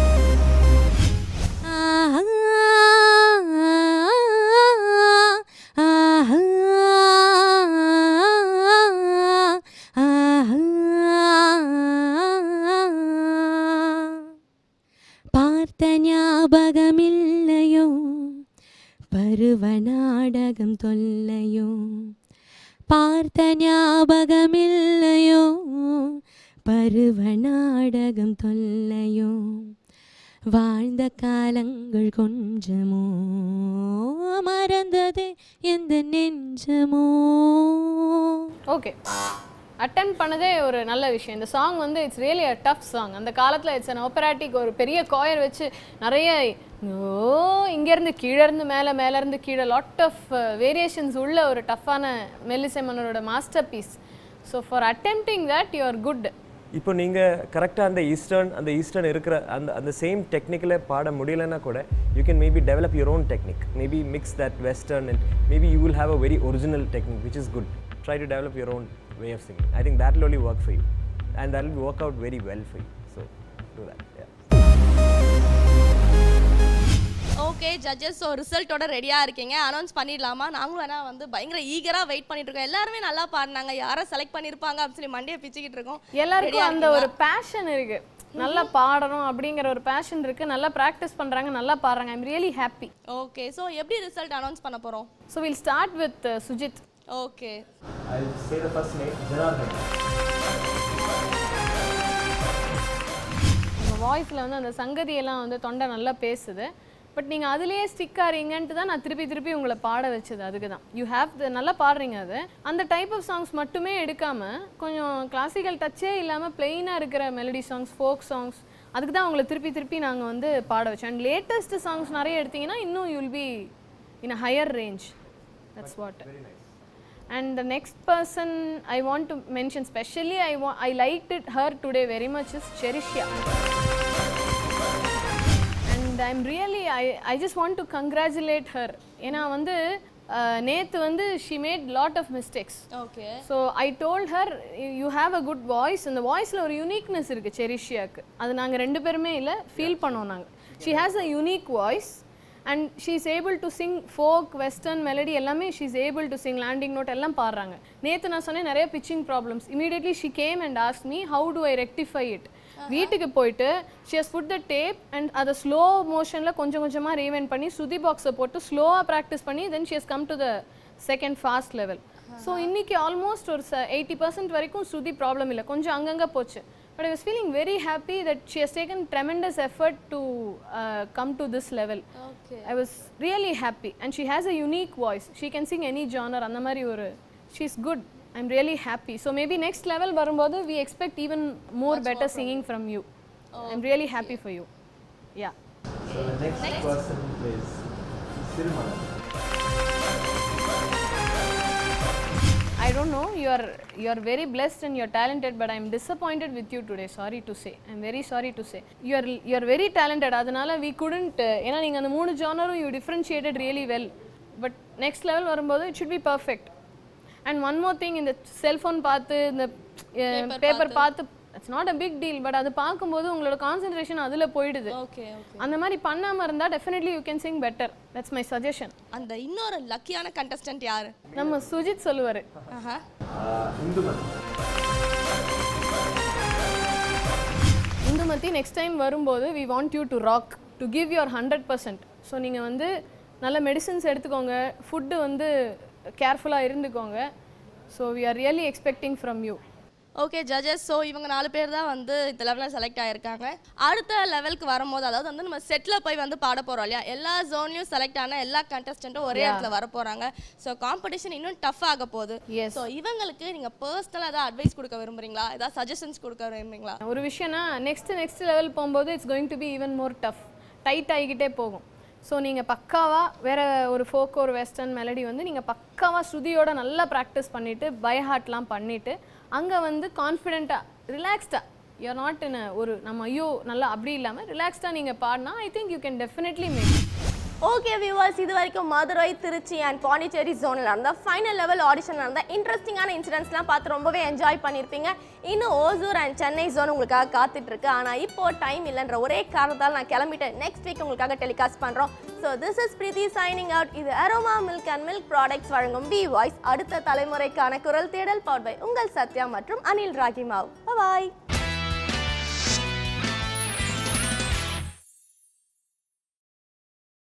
Speaker 20: பார்த்த ஞாபகமில்லையோ பருவ நாடகம் தொல்லையோ, பார்த்த ஞாபகமில்லையோ பருவ நாடகம் தொல்லையோ, வாழ்ந்த காலங்கள் கொஞ்சமோ மறந்தது எந்த நெஞ்சமோ.
Speaker 15: ஓகே, அட்டெம்ப்ட் பண்ணதே ஒரு நல்ல விஷயம். இந்த சாங் வந்து it's really a tough song. அந்த காலத்தில் இட்ஸ் அன் ஆப்பராட்டிக், ஒரு பெரிய காயர் வச்சு நிறைய ஓ இங்கேருந்து கீழே இருந்து மேலே மேலேருந்து கீழே லாட் ஆஃப் வேரியேஷன்ஸ் உள்ள ஒரு டஃப்பான மெல்லிசை மன்னரோட masterpiece. So for attempting that you are good.
Speaker 7: இப்போ நீங்கள் கரெக்டாக அந்த ஈஸ்டர்ன் அந்த ஈஸ்டர்ன் இருக்கிற அந்த அந்த சேம் டெக்னிக்கில் பாட முடியலைன்னா கூட you can maybe develop your own technique maybe mix that western and maybe you will have a very original technique which is good try to develop your own way of singing I think that will only work for you and that will work out very well for you so do that yeah.
Speaker 1: Okay judges so ரிசல்ட்டோட ரெடியாக இருக்கீங்க announce பண்ணிடலாமா நாங்களும் வேணால் வந்து பயங்கர ஈகராக wait பண்ணிட்டு இருக்கோம் எல்லாருமே நல்லா பாடினாங்க யாரை செலக்ட் பண்ணியிருப்பாங்க அப்படின்னு சொல்லி மண்டையை பிச்சுக்கிட்டு இருக்கோம்
Speaker 15: எல்லாருக்கும் அந்த ஒரு பேஷன் இருக்கு நல்லா பாடணும் அப்படிங்கிற ஒரு பேஷன் இருக்கு நல்லா ப்ராக்டிஸ் பண்றாங்க நல்லா பாடுறாங்க I'm really happy
Speaker 1: okay so எப்படி ரிசல்ட் அனௌன்ஸ் பண்ண போகிறோம்
Speaker 15: so will start with Sujith
Speaker 1: okay
Speaker 7: I'll say the first name Janardhan
Speaker 15: உங்கள் வாய்ஸில் வந்து அந்த சங்கதியெல்லாம் வந்து தொண்டை நல்லா பேசுது பட் நீங்கள் அதுலேயே ஸ்டிக் ஆறீங்கன்ட்டு தான் நான் திருப்பி திருப்பி உங்களை பாட வச்சது அதுக்கு தான் யூ ஹேவ் த நல்லா பாடுறீங்க அது அந்த டைப் ஆஃப் சாங்ஸ் மட்டுமே எடுக்காமல் கொஞ்சம் கிளாசிக்கல் டச்சே இல்லாமல் பிளெயினாக இருக்கிற மெலடி சாங்ஸ் ஃபோக் சாங்ஸ் அதுக்கு தான் உங்களை திருப்பி திருப்பி நாங்கள் வந்து பாட வச்சோம் அண்ட் லேட்டஸ்ட் சாங்ஸ் நிறைய எடுத்தீங்கன்னா இன்னும் you will be in a higher range that's what and the next person I want to mention specially I want I liked it her today very much is Cherishya and I'm really I I just want to congratulate her ஏனா வந்து நேத்து வந்து she made lot of mistakes
Speaker 1: okay
Speaker 15: so I told her you have a good voice and the voice la ஒரு uniqueness இருக்கு Cherishyaக்கு அது நாங்க ரெண்டு பேருமே இல்ல feel பண்ணோம் நாங்க she has a unique voice and she is able to sing folk western melody ellame she is able to sing landing note ellam paarranga nethu na sonne nariya pitching problems immediately she came and asked me how do I rectify it வீட்டுக்கு போயிட்டு she has put the tape and அத slow motion la konjam konjama rewind பண்ணி சுதி box போட்டு ஸ்லோவா practice பண்ணி then she has come to the second fast level so இன்னைக்கு almost ஒரு eighty percent வரைக்கும் சுதி problem இல்ல கொஞ்சம் அங்கங்க போச்சு but I was feeling very happy that she has taken tremendous effort to uh, come to this level okay I was really happy and she has a unique voice she can sing any genre andha mari oru she's good I'm really happy so maybe next level varumbodhu we expect even more Much better more singing from you okay. I'm really happy for you yeah
Speaker 7: so the next, next. person is Sirumala
Speaker 15: I don't know you are you are very blessed and you are talented but I am disappointed with you today sorry to say I am very sorry to say you are you are very talented adanal we couldn't ena neenga and moonu genre you differentiated really well but next level varumbodhu it should be perfect and one more thing in the cell phone paathu the uh, paper paathu it's not a big deal but adu paakumbodhu ungala concentration adula poidudhu
Speaker 1: okay okay
Speaker 15: andha mari pannama irundha definitely you can sing better that's my suggestion
Speaker 1: and இன்னொரு லக்கியான contestant யாரு
Speaker 15: நம்ம சுஜித் சொல்லுவாரு
Speaker 1: ஆஹா
Speaker 7: Indumathi
Speaker 15: Indumathi next time வரும்போது we want you to rock to give your one hundred percent so நீங்க வந்து நல்ல medicines எடுத்துக்கோங்க food வந்து கேர்ஃபுல்லா இருந்துக்கோங்க so we are really expecting from you
Speaker 1: okay judges so இவங்க நாலு பேர் தான் வந்து இந்த லெவலில் செலக்ட் ஆகியிருக்காங்க அடுத்த லெவலுக்கு வரும்போது அதாவது வந்து நம்ம செட்டில் போய் வந்து பாட போகிறோம் இல்லையா எல்லா ஜோன்லையும் செலக்ட் ஆன எல்லா கண்டஸ்டண்ட்டும் ஒரே இடத்துல வர போகிறாங்க ஸோ காம்படிஷன் இன்னும் டஃப் ஆக போகுது ஸோ இவங்களுக்கு நீங்கள் பர்சனலாக ஏதாவது அட்வைஸ் கொடுக்க விரும்புறீங்களா ஏதாவது சஜஷன்ஸ் கொடுக்க விரும்புறீங்களா
Speaker 15: ஒரு விஷயம்னா நெக்ஸ்ட் நெக்ஸ்ட் லெவல் போகும்போது it's going to be even more tough tight ஆகிக்கிட்டே போகும் ஸோ நீங்கள் பக்காவாக வேறு ஒரு ஃபோக் ஒரு வெஸ்டர்ன் மெலடி வந்து நீங்கள் பக்காவாக ஸ்ருதியோட நல்லா ப்ராக்டிஸ் பண்ணிவிட்டு பை ஹார்ட்லாம் பண்ணிவிட்டு அங்கே வந்து கான்ஃபிடென்ட்டாக ரிலாக்ஸ்டாக யூஆர் நாட் இன் ஒரு நம்ம ஐயோ நல்லா அப்படி இல்லாமல் ரிலாக்ஸ்டாக நீங்கள் பாடினா I think you can definitely make
Speaker 1: okay viewers இது வரைக்கும் மதுரை திருச்சி அண்ட் பாண்டிச்சேரி ஜோனில் இருந்தால் ஃபைனல் லெவல் ஆடிஷனில் இருந்தால் இன்ட்ரெஸ்டிங்கான இன்சிடென்ட்ஸ்லாம் பார்த்து ரொம்பவே என்ஜாய் பண்ணியிருப்பீங்க இன்னும் ஓசூர் அண்ட் சென்னை ஜோன் உங்களுக்காக காத்துட்ருக்கு ஆனால் இப்போது டைம் இல்லைன்ற ஒரே காரணத்தால் நான் கிளம்பிட்டேன் நெக்ஸ்ட் வீக் உங்களுக்காக டெலிகாஸ்ட் பண்ணுறோம் so this is Preethi signing out இது aroma milk and milk products வழங்கும் வி வாய்ஸ் அடுத்த தலைமுறைக்கான குரல் தேடல் பவர் பை உங்கள் சத்யா மற்றும் அனில் ராகிமாவ் பாய்